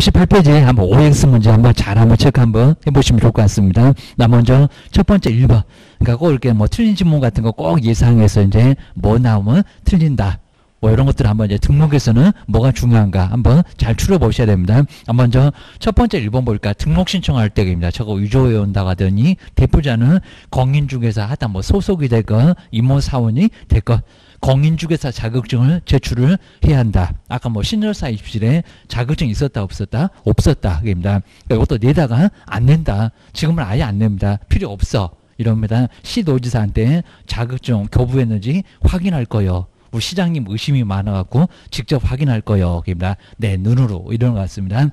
58페이지 한번 OX 문제 한번 잘 한번 체크 한번 해보시면 좋을 것 같습니다. 나 먼저 첫 번째 1번. 그러니까 꼭 이렇게 뭐 틀린 지문 같은 거 꼭 예상해서 이제 뭐 나오면 틀린다. 뭐 이런 것들 한번 이제 등록에서는 뭐가 중요한가 한번 잘 추려보셔야 됩니다. 먼저 첫 번째 1번 볼까? 등록 신청할 때입니다. 저거 위조해 온다고 하더니 대표자는 공인중개사 하다 뭐 소속이 됐건 임원사원이 됐건 공인중개사 자격증을 제출을 해야 한다. 아까 뭐 신설사 입실에 자격증이 있었다 없었다? 없었다. 입니다. 이것도 내다가 안 낸다. 지금은 아예 안 냅니다. 필요 없어. 이럽니다. 시도지사한테 자격증 교부했는지 확인할 거요. 우리 시장님 의심이 많아갖고 직접 확인할 거요. 입니다. 네, 눈으로 이런 것 같습니다.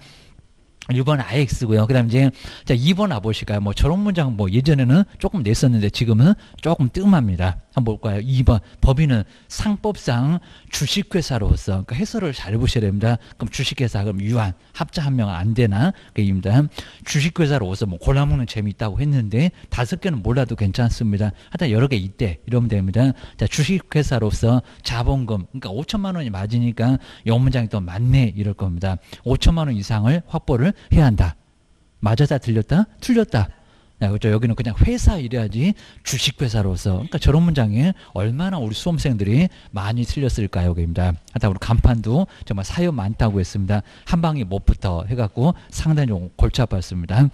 1번 IX고요. 그 다음 이제, 자, 2번 와보실까요? 뭐 저런 문장 뭐 예전에는 조금 냈었는데 지금은 조금 뜸합니다. 한번 볼까요? 2번. 법인은 상법상 주식회사로서, 그러니까 해설을 잘 해보셔야 됩니다. 그럼 주식회사, 그럼 유한, 합자 한 명은 안 되나? 그입니다. 주식회사로서 뭐 골라먹는 재미 있다고 했는데 5개는 몰라도 괜찮습니다. 하여튼 여러 개 있대. 이러면 됩니다. 자, 주식회사로서 자본금, 그러니까 5천만 원이 맞으니까 이 문장이 또 맞네. 이럴 겁니다. 5천만 원 이상을 확보를 해야 한다. 맞았다 틀렸다? 틀렸다. 그렇죠. 여기는 그냥 회사 이래야지 주식회사로서. 그러니까 저런 문장에 얼마나 우리 수험생들이 많이 틀렸을까요? 여기입니다. 하여튼 우리 간판도 정말 사연 많다고 했습니다. 한 방에 못부터 해갖고 상당히 좀 골치 아팠습니다.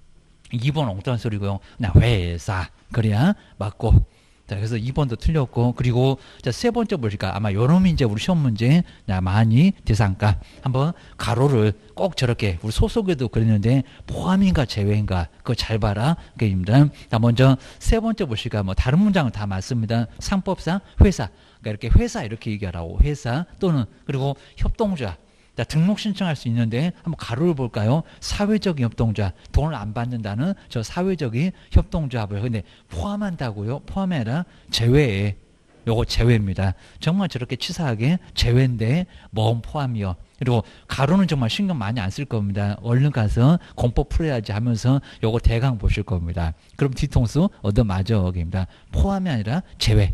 2번 엉뚱한 소리고요. 그냥 회사. 그래야 맞고. 자, 그래서 2번도 틀렸고, 그리고 자, 세 번째 보실까? 아마 요놈이 이제 우리 시험 문제 많이 대상가. 한번 가로를 꼭 저렇게 우리 소속에도 그랬는데 포함인가 제외인가 그거 잘 봐라. 그게입니다. 자, 먼저 세 번째 보실까? 뭐 다른 문장은 다 맞습니다. 상법상 회사. 그러니까 이렇게 회사 이렇게 얘기하라고. 회사 또는 그리고 협동조합. 자, 등록 신청할 수 있는데 한번 가로를 볼까요? 사회적인 협동조합, 돈을 안 받는다는 저 사회적인 협동조합을 근데 포함한다고요? 포함이 아니라 제외에. 요거 제외입니다. 정말 저렇게 치사하게 제외인데 뭔 포함이요. 그리고 가로는 정말 신경 많이 안 쓸 겁니다. 얼른 가서 공법 풀어야지 하면서 요거 대강 보실 겁니다. 그럼 뒤통수 얻어맞아. 여기입니다. 포함이 아니라 제외.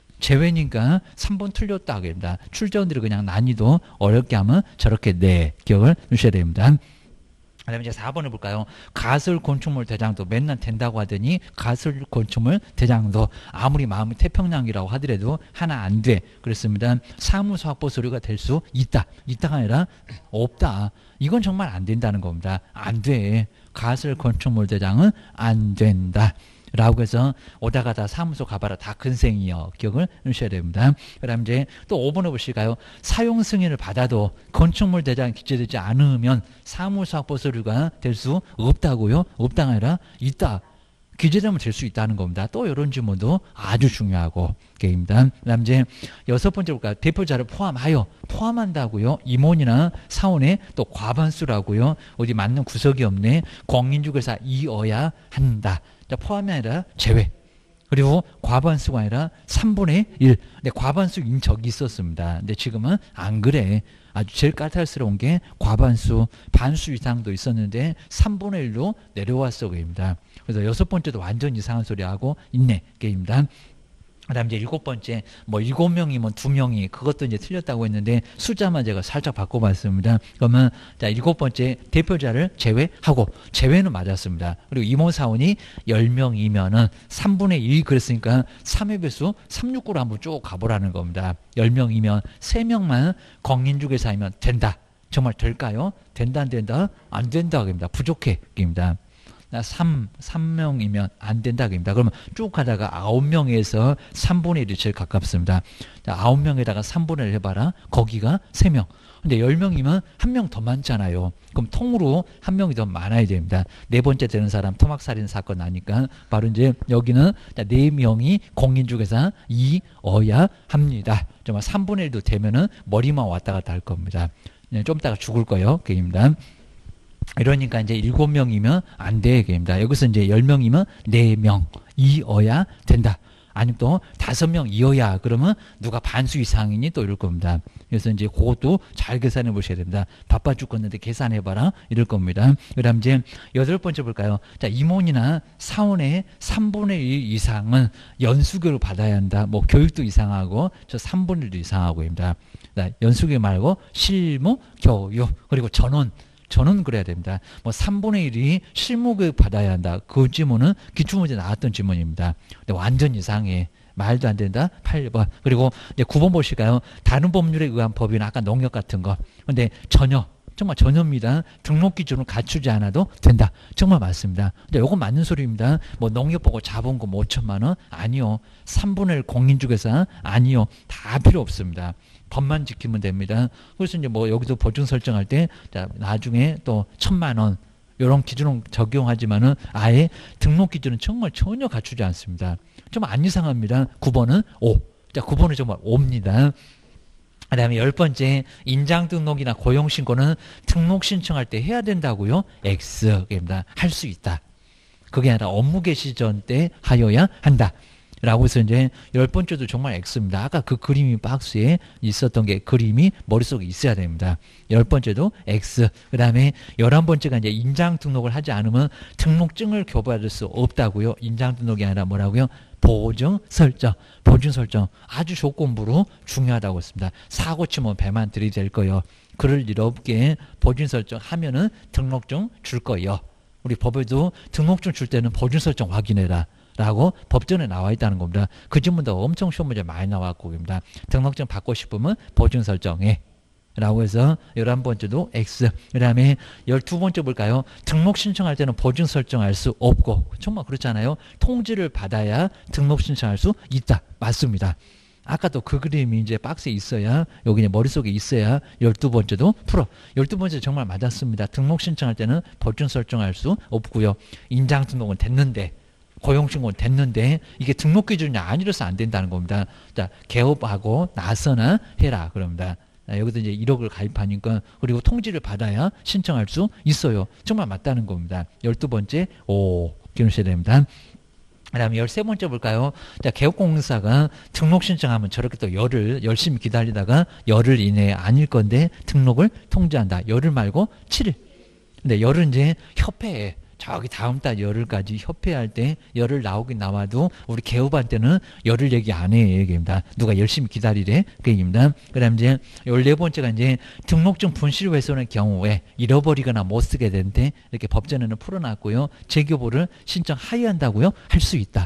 제외니까 3번 틀렸다 하겠습니다. 출제원들이 그냥 난이도 어렵게 하면 저렇게 네 기억을 주셔야 됩니다. 그 다음에 이제 4번을 볼까요? 가설건축물 대장도 맨날 된다고 하더니 가설건축물 대장도 아무리 마음이 태평양이라고 하더라도 하나 안 돼. 그렇습니다. 사무소 확보 서류가 될 수 있다. 있다가 아니라 없다. 이건 정말 안 된다는 겁니다. 안 돼. 가설건축물 대장은 안 된다. 라고 해서 오다 가다 사무소 가봐라 다 근생이요. 기억을 하셔야 됩니다. 그 다음 이제 또 5번에 보실까요? 사용 승인을 받아도 건축물 대장이 기재되지 않으면 사무소 확보 서류가 될 수 없다고요? 없다가 아니라 있다. 기재되면 될 수 있다는 겁니다. 또 이런 질문도 아주 중요하고 게임입니다. 그 다음 이제 6번째 볼까요? 대표자를 포함하여 포함한다고요? 임원이나 사원의 또 과반수라고요? 어디 맞는 구석이 없네. 공인중개사 이어야 한다. 포함이 아니라 제외. 그리고 과반수가 아니라 3분의 1. 근데 과반수인 적이 있었습니다. 근데 지금은 안 그래. 아주 제일 까탈스러운 게 과반수, 반수 이상도 있었는데 3분의 1로 내려왔어. 게임입니다. 그래서 6번째도 완전 이상한 소리 하고 있네. 게임입니다. 그 다음 이제 7번째, 뭐 7명이면 2명이 그것도 이제 틀렸다고 했는데 숫자만 제가 살짝 바꿔봤습니다. 그러면 자 7번째 대표자를 제외하고 제외는 맞았습니다. 그리고 임원사원이 10명이면은 3분의 1 그랬으니까 3의 배수 369로 한번 쭉 가보라는 겁니다. 10명이면 3명만 공인중개사이면 된다. 정말 될까요? 된다 안 된다? 안 된다. 입니다. 부족해. 입니다. 3명이면 안 된다. 그러면 쭉 가다가 9명에서 3분의 1이 제일 가깝습니다. 9명에다가 3분의 1 해봐라. 거기가 3명. 근데 10명이면 1명 더 많잖아요. 그럼 통으로 1명이 더 많아야 됩니다. 네 번째 되는 사람 토막살인 사건 나니까 바로 이제 여기는 4명이 공인중개사 이어야 합니다. 정말 3분의 1도 되면은 머리만 왔다 갔다 할 겁니다. 좀 이따가 죽을 거예요. 그입니다. 이러니까 이제 7명이면 안 돼. 입니다. 여기서 이제 10명이면 4명 이어야 된다. 아니면 또 5명 이어야 그러면 누가 반수 이상이니 또 이럴 겁니다. 그래서 이제 그것도 잘 계산해 보셔야 됩니다. 바빠 죽겠는데 계산해봐라 이럴 겁니다. 그 다음 이제 8번째 볼까요? 자, 임원이나 사원의 3분의 1 이상은 연수교를 받아야 한다. 뭐 교육도 이상하고 저 3분의 1도 이상하고입니다. 연수교 말고 실무, 교육, 그리고 전원 저는 그래야 됩니다. 뭐 3분의 1이 실무교육 받아야 한다. 그 지문은 기출문제 나왔던 지문입니다. 근데 완전 이상해. 말도 안 된다. 8번. 그리고 이제 9번 보실까요? 다른 법률에 의한 법이나 아까 농협 같은 거. 근데 전혀 정말 전혀입니다. 등록 기준을 갖추지 않아도 된다. 정말 맞습니다. 근데 이건 맞는 소리입니다. 뭐 농협 보고 자본금 5천만 원? 아니요. 3분의 1 공인중개사? 아니요. 다 필요 없습니다. 법만 지키면 됩니다. 그래서 이제 뭐 여기도 보증 설정할 때 자, 나중에 또 1,000만 원 이런 기준은 적용하지만은 아예 등록 기준은 정말 전혀 갖추지 않습니다. 좀 안 이상합니다. 9번은 5. 자, 9번은 정말 5입니다. 그 다음에 10번째 인장 등록이나 고용 신고는 등록 신청할 때 해야 된다고요? X입니다. 할 수 있다. 그게 아니라 업무 개시 전 때 하여야 한다. 라고 해서 이제 10번째도 정말 X입니다. 아까 그 그림이 박스에 있었던 게 그림이 머릿속에 있어야 됩니다. 10번째도 X. 그 다음에 11번째가 이제 인장 등록을 하지 않으면 등록증을 교부받을 수 없다고요. 인장 등록이 아니라 뭐라고요? 보증 설정. 보증 설정. 아주 조건부로 중요하다고 했습니다. 사고 치면 배만 들이댈 거예요. 그럴 일 없게 보증 설정 하면은 등록증 줄 거예요. 우리 법에도 등록증 줄 때는 보증 설정 확인해라. 라고 법전에 나와 있다는 겁니다. 그 지문도 엄청 시험 문제 많이 나왔고, 입니다. 등록증 받고 싶으면 보증 설정해. 라고 해서 11번째도 X. 그 다음에 12번째 볼까요? 등록 신청할 때는 보증 설정할 수 없고, 정말 그렇잖아요. 통지를 받아야 등록 신청할 수 있다. 맞습니다. 아까도 그 그림이 이제 박스에 있어야, 여기 머릿속에 있어야 12번째도 풀어. 12번째 정말 맞았습니다. 등록 신청할 때는 보증 설정할 수 없고요. 인장 등록은 됐는데, 고용신고는 됐는데 이게 등록 기준이 아니라서 안 된다는 겁니다. 자, 개업하고 나서나 해라 그럽니다. 여기도 이제 1억을 가입하니까 그리고 통지를 받아야 신청할 수 있어요. 정말 맞다는 겁니다. 12번째 오 기억하셔야 됩니다. 그 다음에 13번째 볼까요? 자, 개업공사가 등록 신청하면 저렇게 또 열흘 열심히 기다리다가 열흘 이내에 아닐 건데 등록을 통지한다. 열흘 말고 7일. 근데 열흘 이제 협회에 저기 다음 달 열흘까지 협회할 때 열흘 나오긴 나와도 우리 개업한테는 열흘 얘기 안 해 얘기입니다. 누가 열심히 기다리래 그 얘기입니다. 그 다음 이제 14번째가 이제 등록증 분실 훼손의 경우에 잃어버리거나 못 쓰게 되는데 이렇게 법전에는 풀어놨고요. 재교부를 신청하여야 한다고요? 할 수 있다.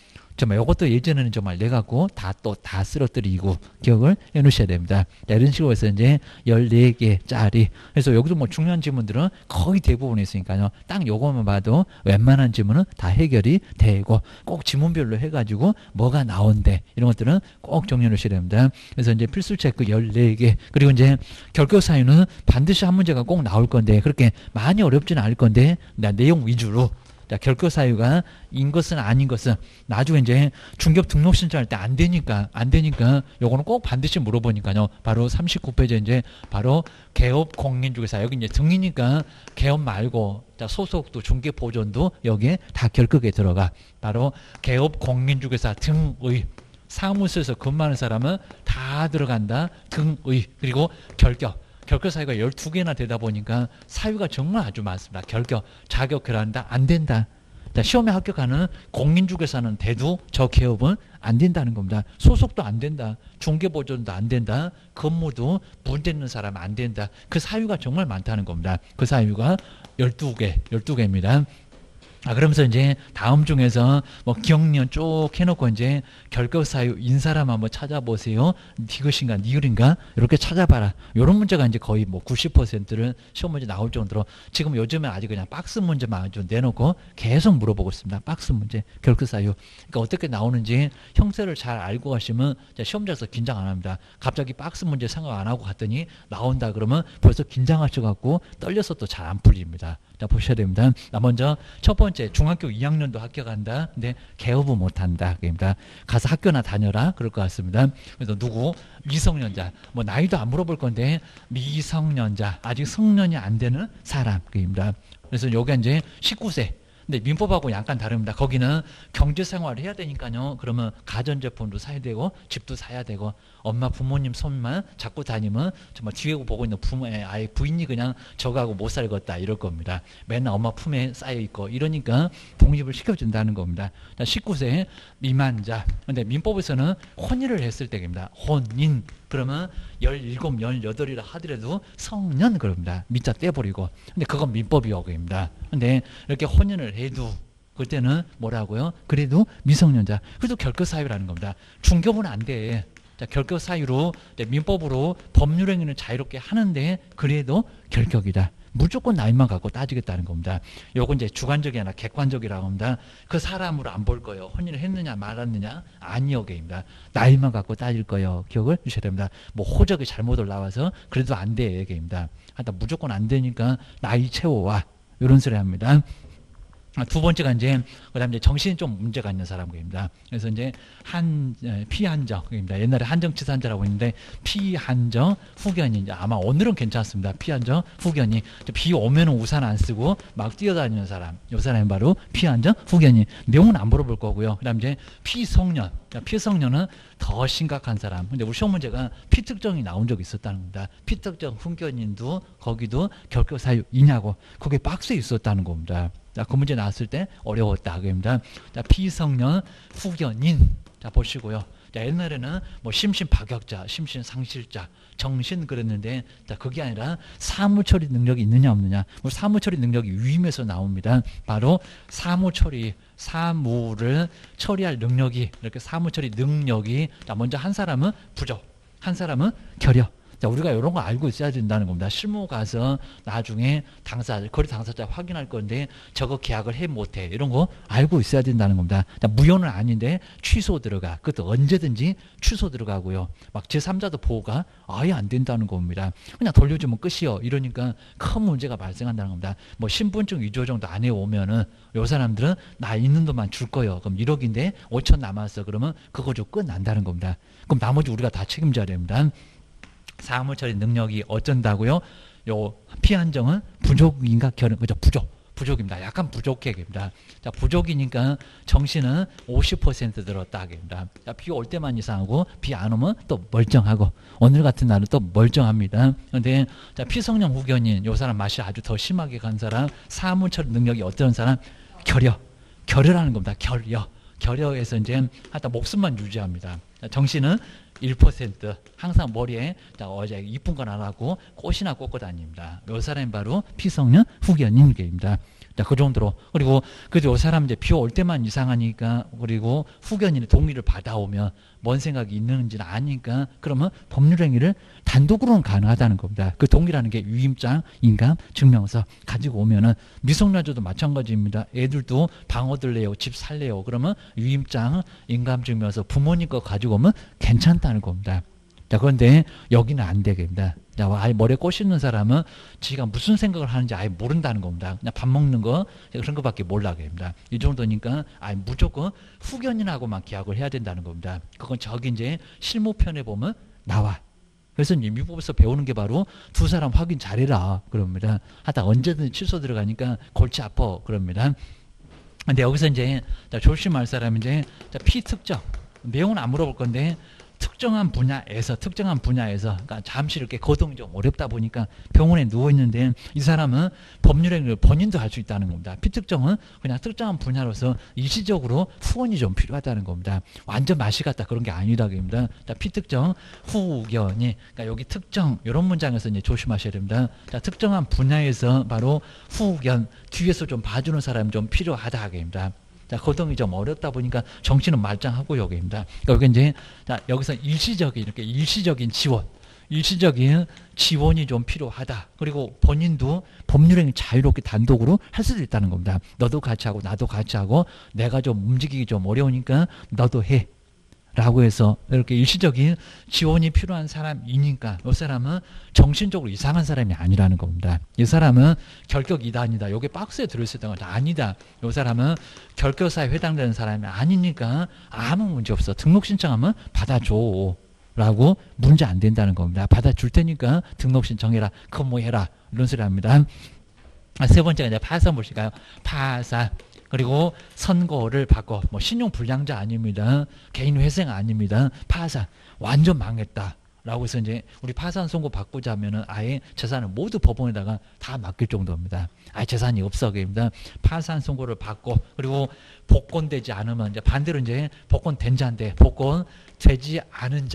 정말 이것도 예전에는 정말 내갖고 다 쓰러뜨리고 기억을 해 놓으셔야 됩니다. 자, 이런 식으로 해서 이제 14개짜리. 그래서 여기도 뭐 중요한 질문들은 거의 대부분 있으니까요. 딱 요거만 봐도 웬만한 질문은 다 해결이 되고 꼭 지문별로 해가지고 뭐가 나온대. 이런 것들은 꼭 정리해 놓으셔야 됩니다. 그래서 이제 필수 체크 14개. 그리고 이제 결격 사유는 반드시 한 문제가 꼭 나올 건데 그렇게 많이 어렵지는 않을 건데 내용 위주로 자, 결격 사유가 인 것은 아닌 것은 나중에 이제 중개업 등록 신청할 때 안 되니까 요거는 꼭 반드시 물어보니까요. 바로 39페이지 이제 바로 개업 공인중개사 여기 이제 등이니까 개업 말고 자, 소속도 중개 보존도 여기에 다 결격에 들어가. 바로 개업 공인중개사 등의 사무소에서 근무하는 사람은 다 들어간다. 등의 그리고 결격 사유가 12개나 되다 보니까 사유가 정말 아주 많습니다. 결격, 자격 결한다, 안 된다. 자, 시험에 합격하는 공인중개사는 돼도 저 개업은 안 된다는 겁니다. 소속도 안 된다. 중개보존도 안 된다. 근무도 문제 있는 사람은 안 된다. 그 사유가 정말 많다는 겁니다. 그 사유가 12개입니다. 그러면서 이제 다음 중에서 뭐 기억년 쭉 해놓고 이제 결격 사유인 사람 한번 찾아보세요. 디귿인가 니을인가 이렇게 찾아봐라. 이런 문제가 이제 거의 뭐 90%를 시험 문제 나올 정도로 지금 요즘에 아직 그냥 박스 문제만 좀 내놓고 계속 물어보고 있습니다. 박스 문제, 결격 사유. 그러니까 어떻게 나오는지 형태를 잘 알고 가시면 시험장에서 긴장 안 합니다. 갑자기 박스 문제 생각 안 하고 갔더니 나온다 그러면 벌써 긴장하셔갖고 떨려서 또 잘 안 풀립니다. 자, 보셔야 됩니다. 먼저 첫 번째 중학교 2학년도 합격한다. 근데 개업은 못한다. 그입니다. 가서 학교나 다녀라. 그럴 것 같습니다. 그래서 누구? 미성년자. 뭐 나이도 안 물어볼 건데 미성년자. 아직 성년이 안 되는 사람. 그입니다. 그래서 요게 이제 19세. 근데 민법하고 약간 다릅니다. 거기는 경제생활을 해야 되니까요. 그러면 가전제품도 사야 되고 집도 사야 되고 엄마 부모님 손만 잡고 다니면 정말 뒤에 보고 있는 아예 부인이 그냥 저거하고 못 살겠다 이럴 겁니다. 맨날 엄마 품에 쌓여 있고 이러니까 독립을 시켜준다는 겁니다. 19세 미만자. 근데 민법에서는 혼인을 했을 때입니다. 혼인. 그러면 17, 18이라 하더라도 성년 그럽니다. 밑자 떼버리고. 근데 그건 민법이옵니다. 근데 이렇게 혼인을 해도 그때는 뭐라고요? 그래도 미성년자. 그래도 결격 사유라는 겁니다. 중교부는 안 돼. 자, 결격 사유로 민법으로 법률 행위는 자유롭게 하는데 그래도 결격이다. 무조건 나이만 갖고 따지겠다는 겁니다. 요건 이제 주관적이 아니라 객관적이라고 합니다. 그 사람으로 안 볼 거예요. 혼인을 했느냐 말았느냐 아니요게입니다. 나이만 갖고 따질 거예요. 기억을 주셔야 됩니다. 뭐 호적이 잘못을 나와서 그래도 안 돼 얘기입니다. 하여튼 무조건 안 되니까 나이 채워와 이런 소리 합니다. 두 번째가 이제 그다음 이제 정신이 좀 문제가 있는 사람입니다. 그래서 이제 피한정입니다. 옛날에 한정치산자라고 했는데 피한정 후견이 이제 아마 오늘은 괜찮습니다. 피한정 후견이 비 오면은 우산 안 쓰고 막 뛰어다니는 사람, 이 사람이 바로 피한정 후견이. 내용은 안 물어볼 거고요. 그다음 이제 피성년, 피성년은 더 심각한 사람. 근데 우리 시험 문제가 피특정이 나온 적이 있었다는 겁니다. 피특정 후견인도 거기도 결격 사유 있냐고 그게 박스에 있었다는 겁니다. 자, 그 문제 나왔을 때 어려웠다. 그입니다. 자, 피성년 후견인. 자, 보시고요. 자, 옛날에는 뭐 심신파격자, 심신상실자, 정신 그랬는데, 자, 그게 아니라 사무처리 능력이 있느냐 없느냐. 뭐 사무처리 능력이 위임에서 나옵니다. 바로 사무처리, 사무를 처리할 능력이, 이렇게 사무처리 능력이, 자, 먼저 한 사람은 부적, 한 사람은 결여. 자, 우리가 이런 거 알고 있어야 된다는 겁니다. 실무 가서 나중에 당사자, 거래 당사자 확인할 건데 저거 계약을 해 못해. 이런 거 알고 있어야 된다는 겁니다. 자, 무효는 아닌데 취소 들어가. 그것도 언제든지 취소 들어가고요. 막 제3자도 보호가 아예 안 된다는 겁니다. 그냥 돌려주면 끝이요. 이러니까 큰 문제가 발생한다는 겁니다. 뭐 신분증 위조 정도 안 해오면은 요 사람들은 나 있는 돈만 줄 거예요. 그럼 1억인데 5천 남았어. 그러면 그거 좀 끝난다는 겁니다. 그럼 나머지 우리가 다 책임져야 됩니다. 사무처리 능력이 어쩐다고요? 요 피한정은 부족인가 결은 그죠? 부족입니다. 약간 부족해입니다. 자, 부족이니까 정신은 50% 들었다 하겠습니다. 자, 비 올 때만 이상하고 비 안 오면 또 멀쩡하고 오늘 같은 날은 또 멀쩡합니다. 그런데 자, 피성년 후견인 요 사람 맛이 아주 더 심하게 간 사람 사무처리 능력이 어떤 사람? 결여라는 겁니다. 결여에서 이제 하여튼 목숨만 유지합니다. 자, 정신은 1% 항상 머리에 자, 어제 이쁜 건 안 하고 꽃이나 꽂고 다닙니다. 이 사람이 바로 피성년 후견인입니다. 자, 그 정도로. 그리고 그래도 이 사람 이제 비 올 때만 이상하니까 그리고 후견인의 동의를 받아오면 뭔 생각이 있는지는 아니까 그러면 법률행위를 단독으로는 가능하다는 겁니다. 그 동의라는 게 위임장, 인감, 증명서 가지고 오면은 미성년자도 마찬가지입니다. 애들도 방 얻을래요, 집 살래요. 그러면 위임장, 인감, 증명서 부모님 거 가지고 오면 괜찮다는 겁니다. 자, 그런데 여기는 안 되겠습니다. 자, 아예 머리에 꽃 있는 사람은 지가 무슨 생각을 하는지 아예 모른다는 겁니다. 그냥 밥 먹는 거 그런 거밖에 몰라 됩니다. 이 정도니까 아예 무조건 후견인하고만 계약을 해야 된다는 겁니다. 그건 저기 이제 실무편에 보면 나와. 그래서 이제 미국에서 배우는 게 바로 두 사람 확인 잘해라 그럽니다. 하다 언제든 취소 들어가니까 골치 아파 그럽니다. 근데 여기서 이제 조심할 사람은 이제 피특정 내용은 안 물어볼 건데. 특정한 분야에서 그러니까 잠시 이렇게 거동이 좀 어렵다 보니까 병원에 누워 있는데 이 사람은 법률행위를 본인도 할 수 있다는 겁니다. 피특정은 그냥 특정한 분야로서 일시적으로 후원이 좀 필요하다는 겁니다. 완전 맛이 갔다 그런 게 아니라고 합니다. 자, 피특정 후견이 그러니까 여기 특정 이런 문장에서 이제 조심하셔야 됩니다. 자, 특정한 분야에서 바로 후견 뒤에서 좀 봐주는 사람이 좀 필요하다 하겠습니다. 자, 거동이 좀 어렵다 보니까 정신은 말짱하고 여기입니다. 여기 이제 자, 여기서 일시적인 지원이 좀 필요하다. 그리고 본인도 법률행위 자유롭게 단독으로 할 수도 있다는 겁니다. 너도 같이 하고 나도 같이 하고 내가 좀 움직이기 좀 어려우니까 너도 해. 라고 해서 이렇게 일시적인 지원이 필요한 사람이니까 이 사람은 정신적으로 이상한 사람이 아니라는 겁니다. 이 사람은 결격 이단이다. 여기 박스에 들어있었던 건 아니다. 이 사람은 결격사에 해당되는 사람이 아니니까 아무 문제 없어. 등록 신청하면 받아줘. 라고 문제 안 된다는 겁니다. 받아줄 테니까 등록 신청해라. 근무해라. 이런 소리 합니다. 세 번째가 이제 파산 보실까요? 파산. 그리고 선고를 받고 뭐 신용불량자 아닙니다. 개인회생 아닙니다. 파산 완전 망했다. 라고 해서 이제 우리 파산 선고 받고자 하면은 아예 재산을 모두 법원에다가 다 맡길 정도입니다. 아예 재산이 없어 그입니다. 파산 선고를 받고 그리고 복권되지 않으면 이제 반대로 이제 복권된 자인데 복권되지 않은 자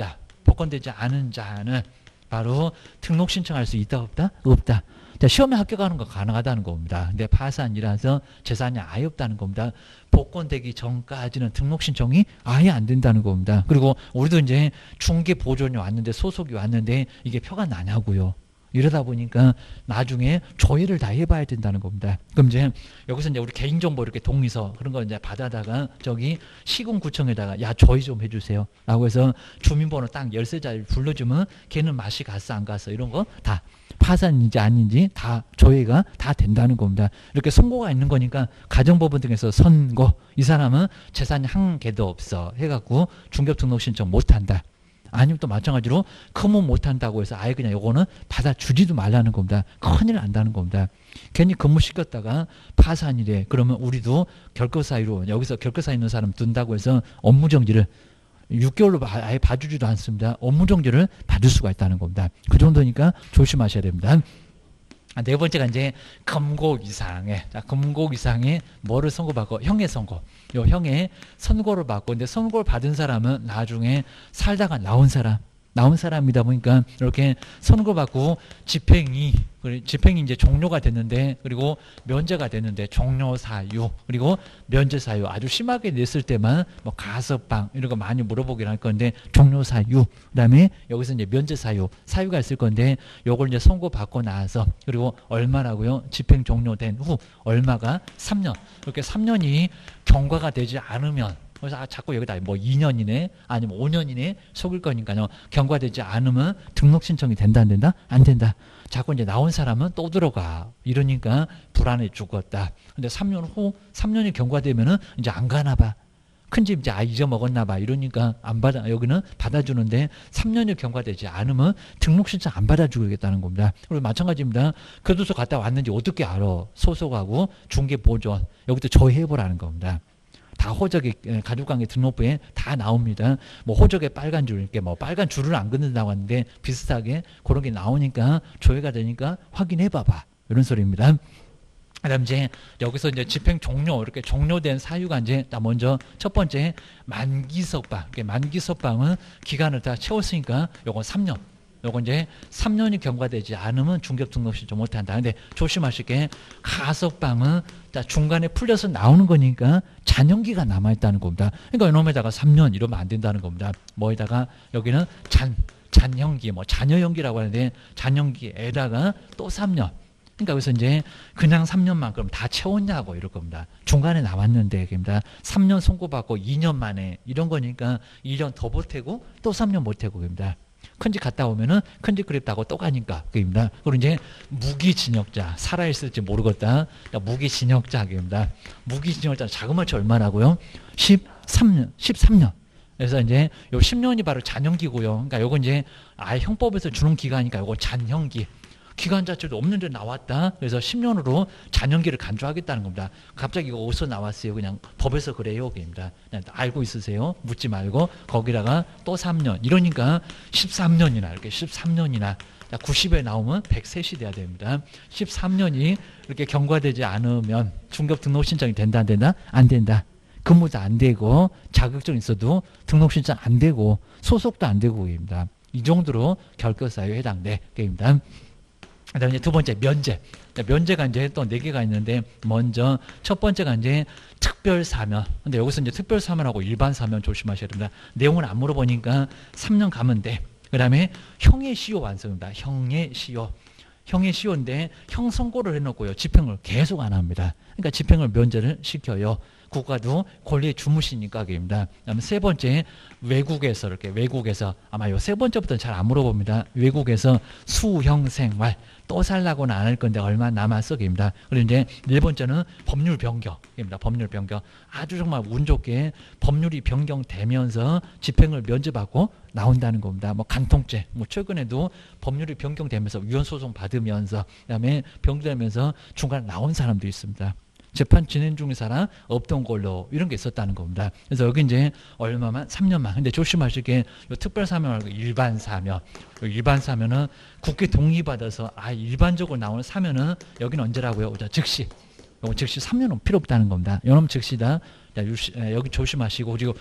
복권되지 않은 자는 바로 등록 신청할 수 있다 없다? 없다. 자, 시험에 합격하는 건 가능하다는 겁니다. 근데 파산이라서 재산이 아예 없다는 겁니다. 복권되기 전까지는 등록 신청이 아예 안 된다는 겁니다. 그리고 우리도 이제 중개 보존이 왔는데 소속이 왔는데 이게 표가 나냐고요. 이러다 보니까 나중에 조회를 다 해봐야 된다는 겁니다. 그럼 이제 여기서 이제 우리 개인정보 이렇게 동의서 그런 거 이제 받아다가 저기 시군구청에다가 야 조회 좀 해주세요 라고 해서 주민번호 딱 열쇠자를 불러주면 걔는 맛이 갔어 안 갔어 이런 거 다 파산인지 아닌지 다 조회가 다 된다는 겁니다. 이렇게 선고가 있는 거니까 가정법원 등에서 선고 이 사람은 재산이 한 개도 없어 해갖고 중개등록 신청 못한다. 아니면 또 마찬가지로 크면 못한다고 해서 아예 그냥 요거는 받아주지도 말라는 겁니다. 큰일 난다는 겁니다. 괜히 근무시켰다가 파산이래. 그러면 우리도 결과사유로 여기서 결과사유 있는 사람 둔다고 해서 업무정지를 6개월로 아예 봐주지도 않습니다. 업무정지를 받을 수가 있다는 겁니다. 그 정도니까 조심하셔야 됩니다. 네 번째가 이제 금고 이상에, 자, 금고 이상에 뭐를 선고받고 형의 선고. 요 형의 선고를 받고, 근데 선고를 받은 사람은 나중에 살다가 나온 사람이다 보니까 이렇게 선고받고 집행이 이제 종료가 됐는데, 그리고 면제가 됐는데 종료 사유, 그리고 면제 사유 아주 심하게 냈을 때만 뭐 가석방 이런 거 많이 물어보긴 할 건데 종료 사유, 그다음에 여기서 이제 면제 사유가 있을 건데 요걸 이제 선고받고 나서 그리고 얼마라고요? 집행 종료된 후 얼마가 3년. 이렇게 3년이 경과가 되지 않으면 그래서 자꾸 여기다 뭐 2년이네 아니면 5년이네 속일 거니까요. 경과되지 않으면 등록 신청이 된다 안 된다? 안 된다. 자꾸 이제 나온 사람은 또 들어가. 이러니까 불안해 죽었다. 근데 3년 후 3년이 경과되면은 이제 안 가나 봐. 큰 집 이제 잊어먹었나 봐. 이러니까 안 받아. 여기는 받아주는데 3년이 경과되지 않으면 등록 신청 안 받아주겠다는 겁니다. 그리고 마찬가지입니다. 교도소 갔다 왔는지 어떻게 알아? 소속하고 중개보존 여기도 조회해보라는 겁니다. 다 호적에 가족관계 등록부에 다 나옵니다. 뭐 호적에 빨간 줄 이렇게 뭐 빨간 줄을 안 긋는다고 하는데 비슷하게 그런 게 나오니까 조회가 되니까 확인해봐봐 이런 소리입니다. 그다음 이제 여기서 이제 집행 종료 이렇게 종료된 사유가 이제 먼저 첫 번째 만기석방. 이렇게 만기석방은 기간을 다 채웠으니까 요건 3년. 요건 이제 3년이 경과되지 않으면 중개등록 신청 못한다. 근데 조심하실 게 가석방은 중간에 풀려서 나오는 거니까 잔영기가 남아있다는 겁니다. 그러니까 이놈에다가 3년 이러면 안 된다는 겁니다. 뭐에다가 여기는 잔형기, 뭐 잔여형기라고 하는데 잔형기에다가 또 3년. 그러니까 여기서 이제 그냥 3년만 그럼 다 채웠냐고 이럴 겁니다. 중간에 나왔는데 그입니다. 3년 선고받고 2년 만에 이런 거니까 2년 더 보태고 또 3년 못하고 그입니다. 큰 집 갔다 오면은 큰 집 그립다고 또 가니까 그입니다. 그리고 이제 무기징역자 살아있을지 모르겠다. 무기징역자 그입니다. 무기징역자 자그마치 얼마라고요? 13년. 그래서 이제 요 10년이 바로 잔형기고요. 그러니까 요거 이제 아예 형법에서 주는 기간이니까 요거 잔형기. 기간 자체도 없는데 나왔다. 그래서 10년으로 잔형기를 간주하겠다는 겁니다. 갑자기 이거 어디서 나왔어요? 그냥 법에서 그래요. 그입니다. 그냥 알고 있으세요. 묻지 말고 거기다가 또 3년. 이러니까 13년이나 이렇게 13년이나 90에 나오면 103이 돼야 됩니다. 13년이 이렇게 경과되지 않으면 중급 등록 신청이 된다 안 된다? 안 된다. 근무도 안 되고 자격증 있어도 등록 신청 안 되고 소속도 안 되고 입니다. 이 정도로 결격사유에 해당돼. 게입니다. 그다음에 두 번째 면제. 면제가 이제 또 4개가 있는데 먼저 첫 번째가 이제 특별 사면. 근데 여기서 이제 특별 사면하고 일반 사면 조심하셔야 됩니다. 내용을 안 물어보니까 3년 가면 돼. 그다음에 형의 시효 완성입니다. 형의 시효. 형의 시효인데 형 선고를 해놓고요. 집행을 계속 안 합니다. 그러니까 집행을 면제를 시켜요. 국가도 권리의 주무시니까 그입니다. 그다음에 세 번째 외국에서 이렇게 외국에서 아마 요 세 번째부터는 잘 안 물어봅니다. 외국에서 수형 생활 또 살라고는 안 할 건데 얼마 남았어 그입니다. 그리고 이제 네 번째는 법률 변경입니다. 법률 변경 아주 정말 운 좋게 법률이 변경되면서 집행을 면제받고 나온다는 겁니다. 뭐 간통죄 뭐 최근에도 법률이 변경되면서 위헌 소송 받으면서 그다음에 변경되면서 중간에 나온 사람도 있습니다. 재판 진행 중인 사람 없던 걸로 이런 게 있었다는 겁니다. 그래서 여기 이제 얼마만 3년만. 근데 조심하실 게 특별 사면 말고 일반 사면. 일반 사면은 국회 동의받아서 일반적으로 나오는 사면은 여기는 언제라고요? 즉시. 요거 즉시 3년은 필요 없다는 겁니다. 요놈 즉시다. 자, 여기 조심하시고, 그리고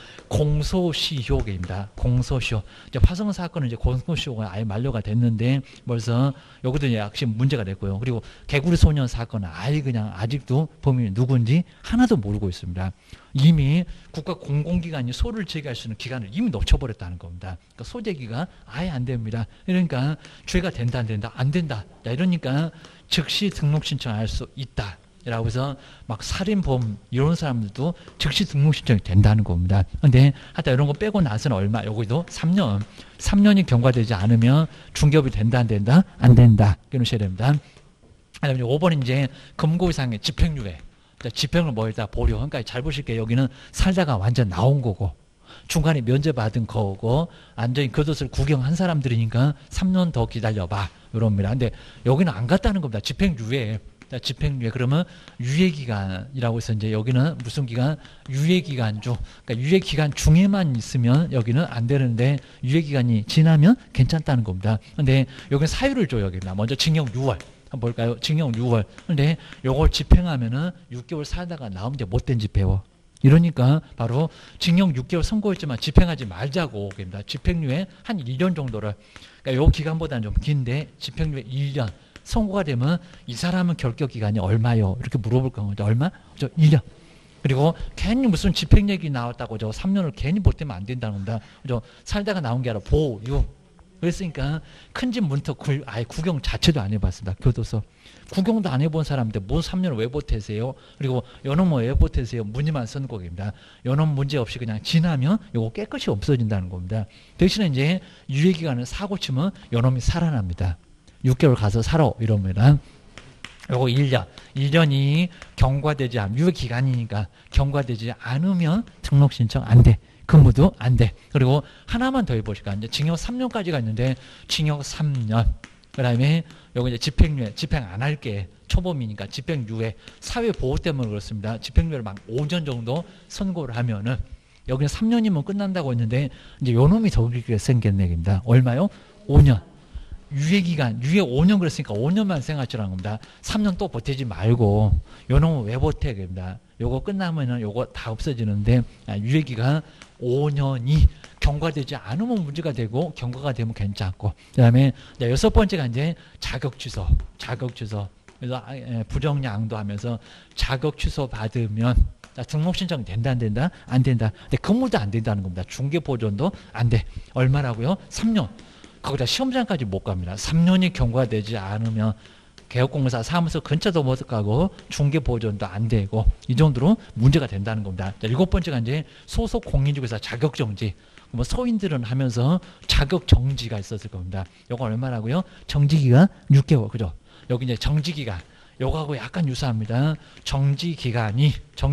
공소시효입니다. 공소시효. 이제 화성 사건은 이제 공소시효가 아예 만료가 됐는데 벌써 여기도 역시 문제가 됐고요. 그리고 개구리 소년 사건은 아예 그냥 아직도 범인이 누군지 하나도 모르고 있습니다. 이미 국가 공공기관이 소를 제기할 수 있는 기간을 이미 놓쳐버렸다는 겁니다. 그러니까 소제기가 아예 안 됩니다. 그러니까 죄가 된다 안 된다 안 된다. 자, 이러니까 즉시 등록 신청할 수 있다. 라고 해서 막 살인범 이런 사람들도 즉시 등록 신청이 된다는 겁니다. 근데 하여튼 이런 거 빼고 나서는 얼마? 여기도 3년. 3년이 경과되지 않으면 중개업이 된다 안 된다? 안 된다. 깨놓으셔야 됩니다. 그다음에 5번 이제 금고 이상의 집행유예. 집행을 뭐에다 보려. 그러니까 잘 보실게요. 여기는 살다가 완전 나온 거고 중간에 면제받은 거고 완전히 그것을 구경한 사람들이니까 3년 더 기다려봐. 이럽니다. 근데 여기는 안 갔다는 겁니다. 집행유예. 집행유예. 그러면 유예기간이라고 해서 이제 여기는 무슨 기간? 유예기간 중. 그러니까 유예기간 중에만 있으면 여기는 안 되는데 유예기간이 지나면 괜찮다는 겁니다. 근데 여기는 사유를 줘요. 여기는 먼저 징역 6월. 한번 볼까요? 징역 6월. 근데 요걸 집행하면은 6개월 살다가 나오면 이제 못된 집행워. 이러니까 바로 징역 6개월 선고했지만 집행하지 말자고 합니다. 집행유예 한 1년 정도를. 그러니까 요 기간보다는 좀 긴데 집행유예 1년. 선고가 되면 이 사람은 결격 기간이 얼마요? 이렇게 물어볼 겁니다. 얼마? 저 1년. 그리고 괜히 무슨 집행 얘기 나왔다고 저 3년을 괜히 보태면 안 된다는 겁니다. 저 살다가 나온 게 아니라 보유. 그랬으니까 큰 집 문턱 아예 구경 자체도 안 해봤습니다. 교도소. 구경도 안 해본 사람인데 뭔 3년을 왜 보태세요? 그리고 요놈은 왜 보태세요? 문의만 선고입니다. 요놈 문제 없이 그냥 지나면 요거 깨끗이 없어진다는 겁니다. 대신에 이제 유예기간을 사고 치면 요놈이 살아납니다. 6개월 가서 살아 이러면은 요거 1년. 1년이 경과되지 않으면 유예기간이니까 경과되지 않으면 등록 신청 안 돼. 근무도 안 돼. 그리고 하나만 더 해보실까? 이제 징역 3년까지가 있는데 징역 3년. 그다음에 요거 이제 집행유예. 집행 안 할게. 초범이니까 집행유예. 사회보호 때문에 그렇습니다. 집행유예를 막 5년 정도 선고를 하면은 여기는 3년이면 끝난다고 했는데 이제 요놈이 더 그렇게 생겼네 입니다. 얼마요? 5년. 유예기간, 유예 5년 그랬으니까 5년만 생각하시라는 겁니다. 3년 또 보태지 말고, 요놈은 왜 보태? 겁니다. 요거 끝나면은 요거 다 없어지는데, 유예기간 5년이 경과되지 않으면 문제가 되고, 경과가 되면 괜찮고. 그 다음에, 6번째가 이제 자격 취소. 그래서 부정양도 하면서 자격 취소 받으면, 등록 신청 된다, 안 된다? 안 된다. 근데 근무도 안 된다는 겁니다. 중개보존도 안 돼. 얼마라고요? 3년. 거기다 시험장까지 못 갑니다. 3년이 경과되지 않으면 개업공사 사무소 근처도 못 가고 중개보존도 안 되고 이 정도로 문제가 된다는 겁니다. 7번째가 이제 소속 공인중개사 자격정지. 뭐 서인들은 하면서 자격정지가 있었을 겁니다. 요거 얼마라고요? 정지기간 6개월. 그죠? 여기 이제 정지기간. 요거하고 약간 유사합니다. 정지기간이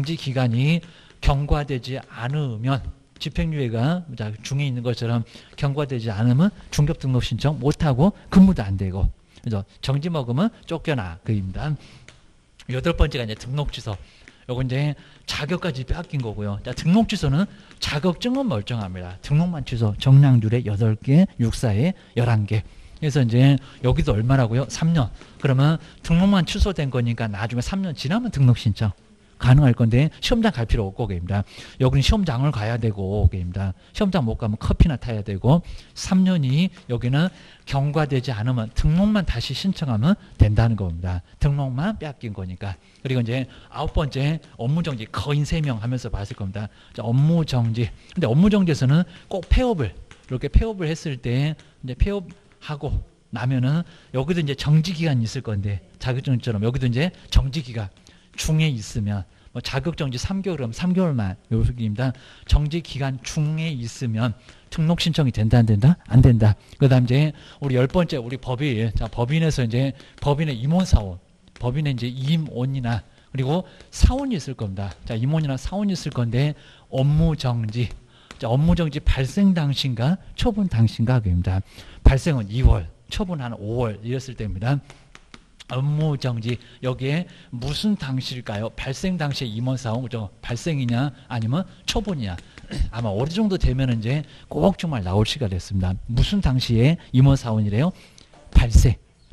경과되지 않으면 집행유예가 중에 있는 것처럼 경과되지 않으면 중개업 등록 신청 못하고 근무도 안 되고 그래서 정지 먹으면 쫓겨나 그입니다. 8번째가 이제 등록 취소. 요거 이제 자격까지 뺏긴 거고요. 등록 취소는 자격증은 멀쩡합니다. 등록만 취소. 정량률에 8개, 육사에 11개. 그래서 이제 여기도 얼마라고요? 3년. 그러면 등록만 취소된 거니까 나중에 3년 지나면 등록 신청 가능할 건데 시험장 갈 필요 없고 그입니다. 여기는 시험장을 가야 되고 그입니다. 시험장 못 가면 커피나 타야 되고 3년이 여기는 경과되지 않으면 등록만 다시 신청하면 된다는 겁니다. 등록만 뺏긴 거니까. 그리고 이제 9번째 업무정지 거인 3명 하면서 봤을 겁니다. 업무정지. 근데 업무정지에서는 꼭 폐업을 이렇게 폐업을 했을 때 이제 폐업하고 나면은 여기도 이제 정지기간이 있을 건데 자격증처럼 여기도 이제 정지기간 중에 있으면 뭐 자격정지 3개월 그럼 3개월만 요식입니다. 정지 기간 중에 있으면 등록 신청이 된다 안 된다? 안 된다. 그다음 이제 우리 10번째 우리 법인. 자, 법인에서 이제 법인의 임원사원. 법인의 이제 임원이나 그리고 사원이 있을 겁니다. 자, 임원이나 사원이 있을 건데 업무정지. 자, 업무정지 발생 당시인가 처분 당시인가 그입니다. 발생은 2월, 처분한 5월 이랬을 때입니다. 업무정지 여기에 무슨 당시일까요? 발생 당시에 임원사원 그죠? 발생이냐 아니면 처분이냐 아마 어느 정도 되면 이제 꼭 정말 나올 시가 됐습니다. 무슨 당시에 임원사원이래요? 발생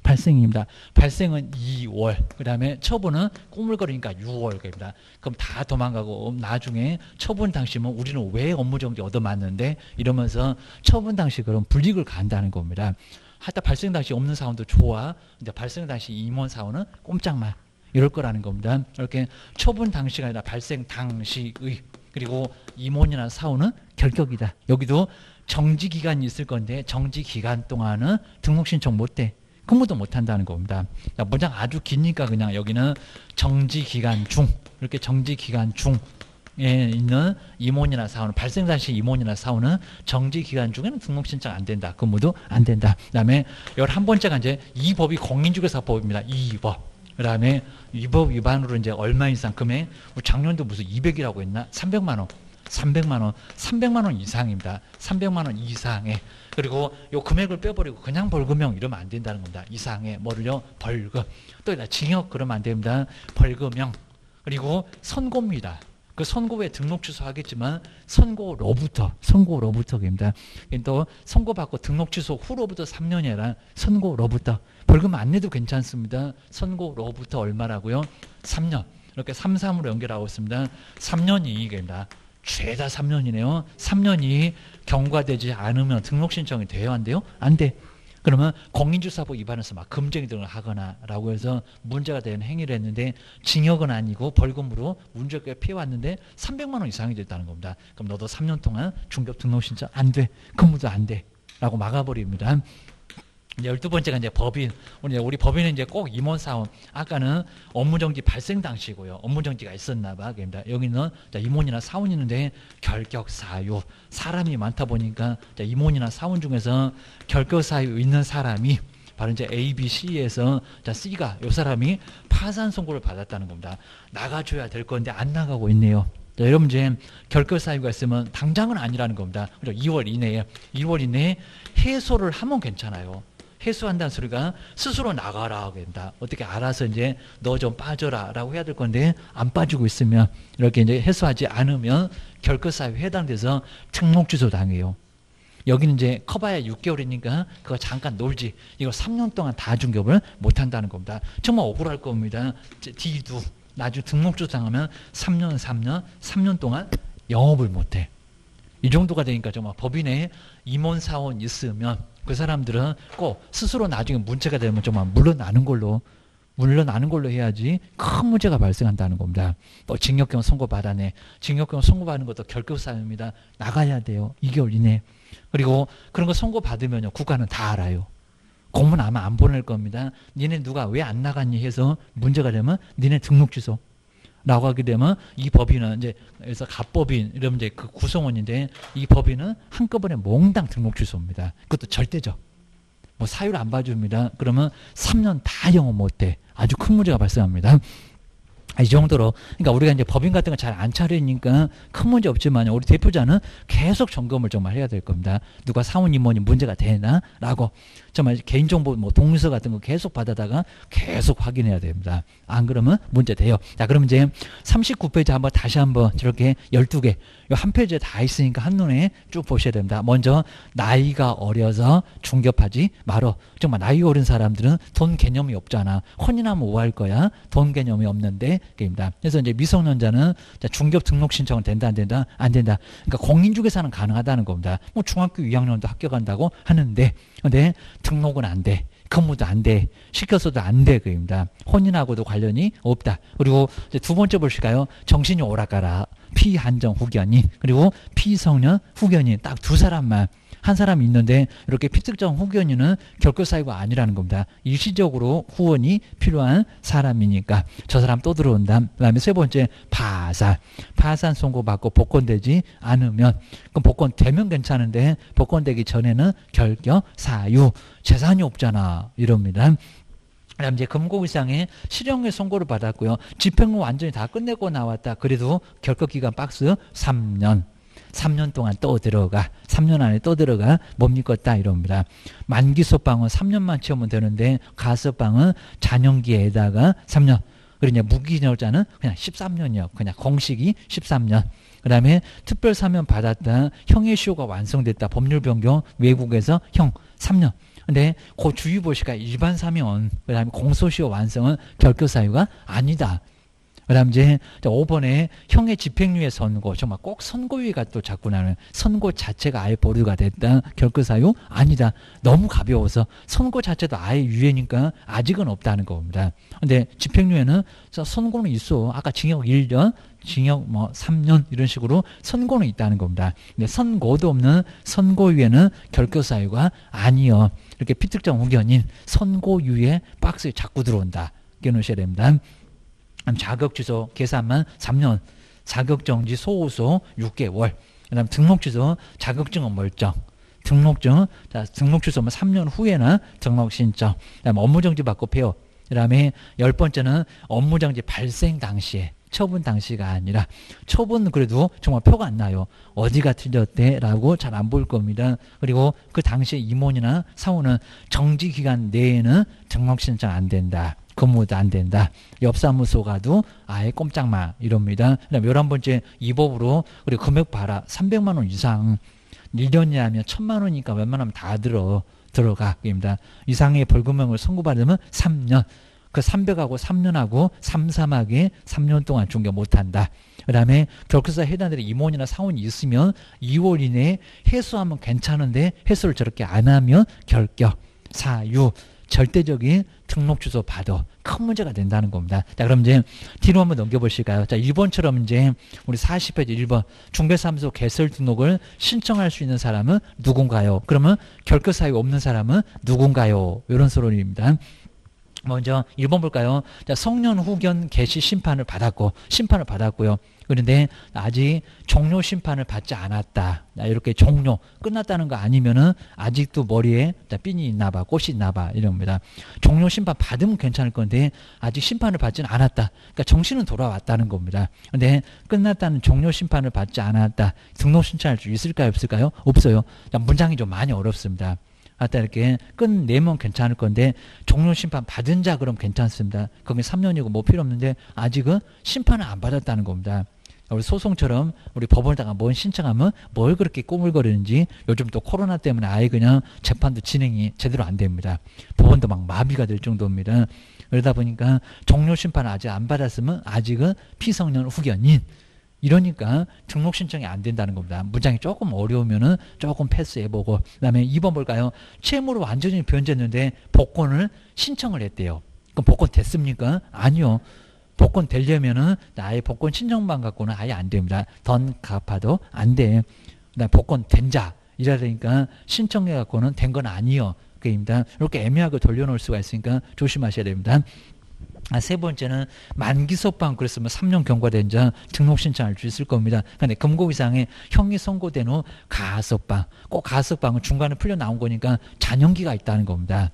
발생입니다. 발생은 2월, 그 다음에 처분은 꾸물거리니까 6월입니다. 그럼 다 도망가고 나중에 처분 당시면 우리는 왜 업무정지 얻어맞는데 이러면서 처분 당시 그럼 불이익을 간다는 겁니다. 하다 발생 당시 없는 사원도 좋아. 근데 발생 당시 임원 사원은 꼼짝마. 이럴 거라는 겁니다. 이렇게 처분 당시가 아니라 발생 당시의 그리고 임원이나 사원은 결격이다. 여기도 정지 기간이 있을 건데 정지 기간 동안은 등록 신청 못 돼. 근무도 못 한다는 겁니다. 자, 문장 아주 기니까 그냥 여기는 정지 기간 중 이렇게 정지 기간 중에 있는 임원이나 사원 발생 당시 임원이나 사원은 정지 기간 중에는 등록 신청 안 된다. 근무도 안 된다. 그다음에 11번째가 이제 이 법이 공인중개사법입니다. 이 법. 그다음에 이 법 위반으로 이제 얼마 이상 금액 작년도 무슨 200이라고 했나? 300만 원. 300만 원 이상입니다. 300만 원 이상에. 그리고 요 금액을 빼버리고 그냥 벌금형 이러면 안 된다는 겁니다. 이상에 뭐를요? 벌금. 또 징역 그러면 안 됩니다. 벌금형. 그리고 선고입니다. 그 선고 후에 등록 취소하겠지만 선고로부터입니다. 또 선고받고 등록 취소 후로부터 3년이 아니라 선고로부터. 벌금 안 내도 괜찮습니다. 선고로부터 얼마라고요? 3년. 이렇게 3, 3으로 연결하고 있습니다. 3년 이익입니다. 죄다 3년이네요. 3년이 경과되지 않으면 등록 신청이 돼요? 안 돼요? 안 돼. 그러면 공인중개사법 위반해서 막 금쟁이 등을 하거나 라고 해서 문제가 되는 행위를 했는데 징역은 아니고 벌금으로 문제가 피해왔는데 300만 원 이상이 됐다는 겁니다. 그럼 너도 3년 동안 중개업 등록 신청 안 돼. 근무도 안 돼. 라고 막아버립니다. 12번째가 이제 법인. 우리 법인은 이제 꼭 임원사원. 아까는 업무정지 발생 당시고요. 업무정지가 있었나 봐. 여기는 임원이나 사원 있는데 결격사유. 사람이 많다 보니까 임원이나 사원 중에서 결격사유 있는 사람이 바로 이제 A, B, C에서 C가 이 사람이 파산 선고를 받았다는 겁니다. 나가줘야 될 건데 안 나가고 있네요. 자, 여러분 이제 결격 사유가 있으면 당장은 아니라는 겁니다. 2월 이내에 해소를 하면 괜찮아요. 해소한다는 소리가 스스로 나가라 된다. 어떻게 알아서 이제 너 좀 빠져라라고 해야 될 건데 안 빠지고 있으면 이렇게 이제 해소하지 않으면 결격 사유 해당돼서 등록 취소 당해요. 여기는 이제 커봐야 6개월이니까 그거 잠깐 놀지. 이거 3년 동안 다 중개업을 못 한다는 겁니다. 정말 억울할 겁니다. D도 나중에 등록 취소 당하면 3년 동안 영업을 못 해. 이 정도가 되니까 정말 법인에 임원 사원 있으면 그 사람들은 꼭 스스로 나중에 문제가 되면 정말 물러나는 걸로 해야지 큰 문제가 발생한다는 겁니다. 또 징역형 선고받아내. 징역형 선고받는 것도 결격사유입니다. 나가야 돼요. 2개월 이내. 그리고 그런 거 선고받으면요. 국가는 다 알아요. 공문 아마 안 보낼 겁니다. 니네 누가 왜 안 나갔니 해서 문제가 되면 니네 등록 취소. 라고 하게 되면 이 법인은 이제 그래서 갑법인 이러면 이제 그 구성원인데 이 법인은 한꺼번에 몽땅 등록 취소입니다. 그것도 절대적. 뭐 사유를 안 봐줍니다. 그러면 3년 다 영업 못해. 아주 큰 문제가 발생합니다. 이 정도로 그러니까 우리가 이제 법인 같은 거 잘 안 차리니까 큰 문제 없지만 우리 대표자는 계속 점검을 정말 해야 될 겁니다. 누가 사원 임원이 문제가 되나라고 정말 개인정보 뭐 동의서 같은 거 계속 받아다가 계속 확인해야 됩니다. 안 그러면 문제 돼요. 자, 그럼 이제 39페이지 한번 다시 한번 저렇게 12개 한 페이지에 다 있으니까 한눈에 쭉 보셔야 됩니다. 먼저 나이가 어려서 중개업하지 말어. 정말 나이 어린 사람들은 돈 개념이 없잖아. 혼인하면 오할 거야. 돈 개념이 없는데 입니다. 그래서 이제 미성년자는 중개업 등록 신청은 된다 안 된다? 안 된다. 그러니까 공인중개사는 가능하다는 겁니다. 뭐 중학교 2학년도 합격한다고 하는데 근데 등록은 안 돼. 근무도 안 돼. 시켜서도 안 돼. 그입니다. 혼인하고도 관련이 없다. 그리고 이제 두 번째 보실까요? 정신이 오락가락. 피한정 후견인 그리고 피성년 후견인 딱 두 사람만 한 사람이 있는데 이렇게 피특정 후견인은 결격 사유가 아니라는 겁니다. 일시적으로 후원이 필요한 사람이니까 저 사람 또 들어온다. 그다음에 세 번째 파산 선고받고 복권되지 않으면 그럼 복권되면 괜찮은데 복권되기 전에는 결격 사유 재산이 없잖아 이럽니다. 그다음 이제 금고 이상의 실형의 선고를 받았고요. 집행은 완전히 다 끝내고 나왔다. 그래도 결격 기간 박스 3년 동안 또 들어가. 3년 안에 또 들어가. 못 믿겠다 이럽니다. 만기 소방은 3년만 채우면 되는데 가소방은 잔영기에다가 3년. 그리고 이제 무기징역자는 그냥 13년이요. 그냥 공식이 13년. 그 다음에 특별사면 받았다. 형의 시효가 완성됐다. 법률 변경 외국에서 형 3년. 근데 그 주의보시가 일반 사면, 그 다음에 공소시효 완성은 결격 사유가 아니다. 그 다음 이제 5번에 형의 집행유예 선고, 정말 꼭 선고유예가 또 자꾸 나는 선고 자체가 아예 보류가 됐다. 결격 사유 아니다. 너무 가벼워서 선고 자체도 아예 유예니까 아직은 없다는 겁니다. 근데 집행유예는 선고는 있어. 아까 징역 1년, 징역 뭐 3년 이런 식으로 선고는 있다는 겁니다. 근데 선고도 없는 선고유예는 결격 사유가 아니요. 이렇게 피특정 후견인 선고유예 박스에 자꾸 들어온다. 끼워놓으셔야 됩니다. 자격 취소 계산만 3년, 자격 정지 소호소 6개월, 그다음 등록 취소 자격증은 멀쩡, 등록증 등록 취소면 3년 후에나 등록 신청, 그다음 업무 정지 받고 폐업, 그다음에 10번째는 업무 정지 발생 당시에 처분 당시가 아니라 처분은 그래도 정말 표가 안 나요. 어디가 틀렸대라고 잘 안 보일 겁니다. 그리고 그 당시에 임원이나 사원은 정지 기간 내에는 등록 신청 안 된다. 근무도 안 된다. 옆사무소 가도 아예 꼼짝마 이럽니다. 그다음 11번째 이 법으로 우리 금액 봐라. 300만 원 이상 1년이 하면 1000만 원이니까 웬만하면 다 들어가. 입니다. 이상의 벌금형을 선고받으면 3년. 그 300하고 3년하고 3하게 3년 동안 중개 못한다. 그 다음에 결격사에 해당되는 임원이나 사원이 있으면 2월 이내에 해소하면 괜찮은데 해소를 저렇게 안 하면 결격, 사유, 절대적인 등록 취소 받아 큰 문제가 된다는 겁니다. 자, 그럼 이제 뒤로 한번 넘겨보실까요? 자, 1번처럼 이제 우리 40페이지 1번 중개사무소 개설 등록을 신청할 수 있는 사람은 누군가요? 그러면 결격 사유 없는 사람은 누군가요? 이런 소론입니다. 먼저 1번 볼까요? 자, 성년 후견 개시 심판을 받았고요. 그런데 아직 종료 심판을 받지 않았다. 이렇게 종료 끝났다는 거 아니면은 아직도 머리에 핀이 있나 봐, 꽃이 있나 봐 이럽니다. 종료 심판 받으면 괜찮을 건데 아직 심판을 받지는 않았다. 그러니까 정신은 돌아왔다는 겁니다. 근데 끝났다는 종료 심판을 받지 않았다. 등록 신청할 수 있을까요? 없을까요? 없어요. 문장이 좀 많이 어렵습니다. 아까 이렇게 끝내면 괜찮을 건데 종료 심판 받은 자 그럼 괜찮습니다. 거기 3년이고 뭐 필요 없는데 아직은 심판을 안 받았다는 겁니다. 우리 소송처럼 우리 법원에다가 뭘 신청하면 뭘 그렇게 꼬물거리는지 요즘 또 코로나 때문에 아예 그냥 재판도 진행이 제대로 안 됩니다. 법원도 막 마비가 될 정도입니다. 그러다 보니까 종료 심판을 아직 안 받았으면 아직은 피성년 후견인 이러니까 등록 신청이 안 된다는 겁니다. 문장이 조금 어려우면은 조금 패스해보고. 그다음에 2번 볼까요? 채무를 완전히 변제했는데 복권을 신청을 했대요. 그럼 복권 됐습니까? 아니요. 복권 되려면은 아예 복권 신청만 갖고는 아예 안 됩니다. 돈 갚아도 안 돼. 그다음에 복권 된 자 이러니까 신청해 갖고는 된 건 아니요. 그입니다. 이렇게 애매하게 돌려놓을 수가 있으니까 조심하셔야 됩니다. 세 번째는 만기 소방 그랬으면 3년 경과된 자 등록 신청할 수 있을 겁니다. 그런데 금고 이상의 형이 선고된 후 가석방, 꼭 가석방은 중간에 풀려 나온 거니까 잔영기가 있다는 겁니다.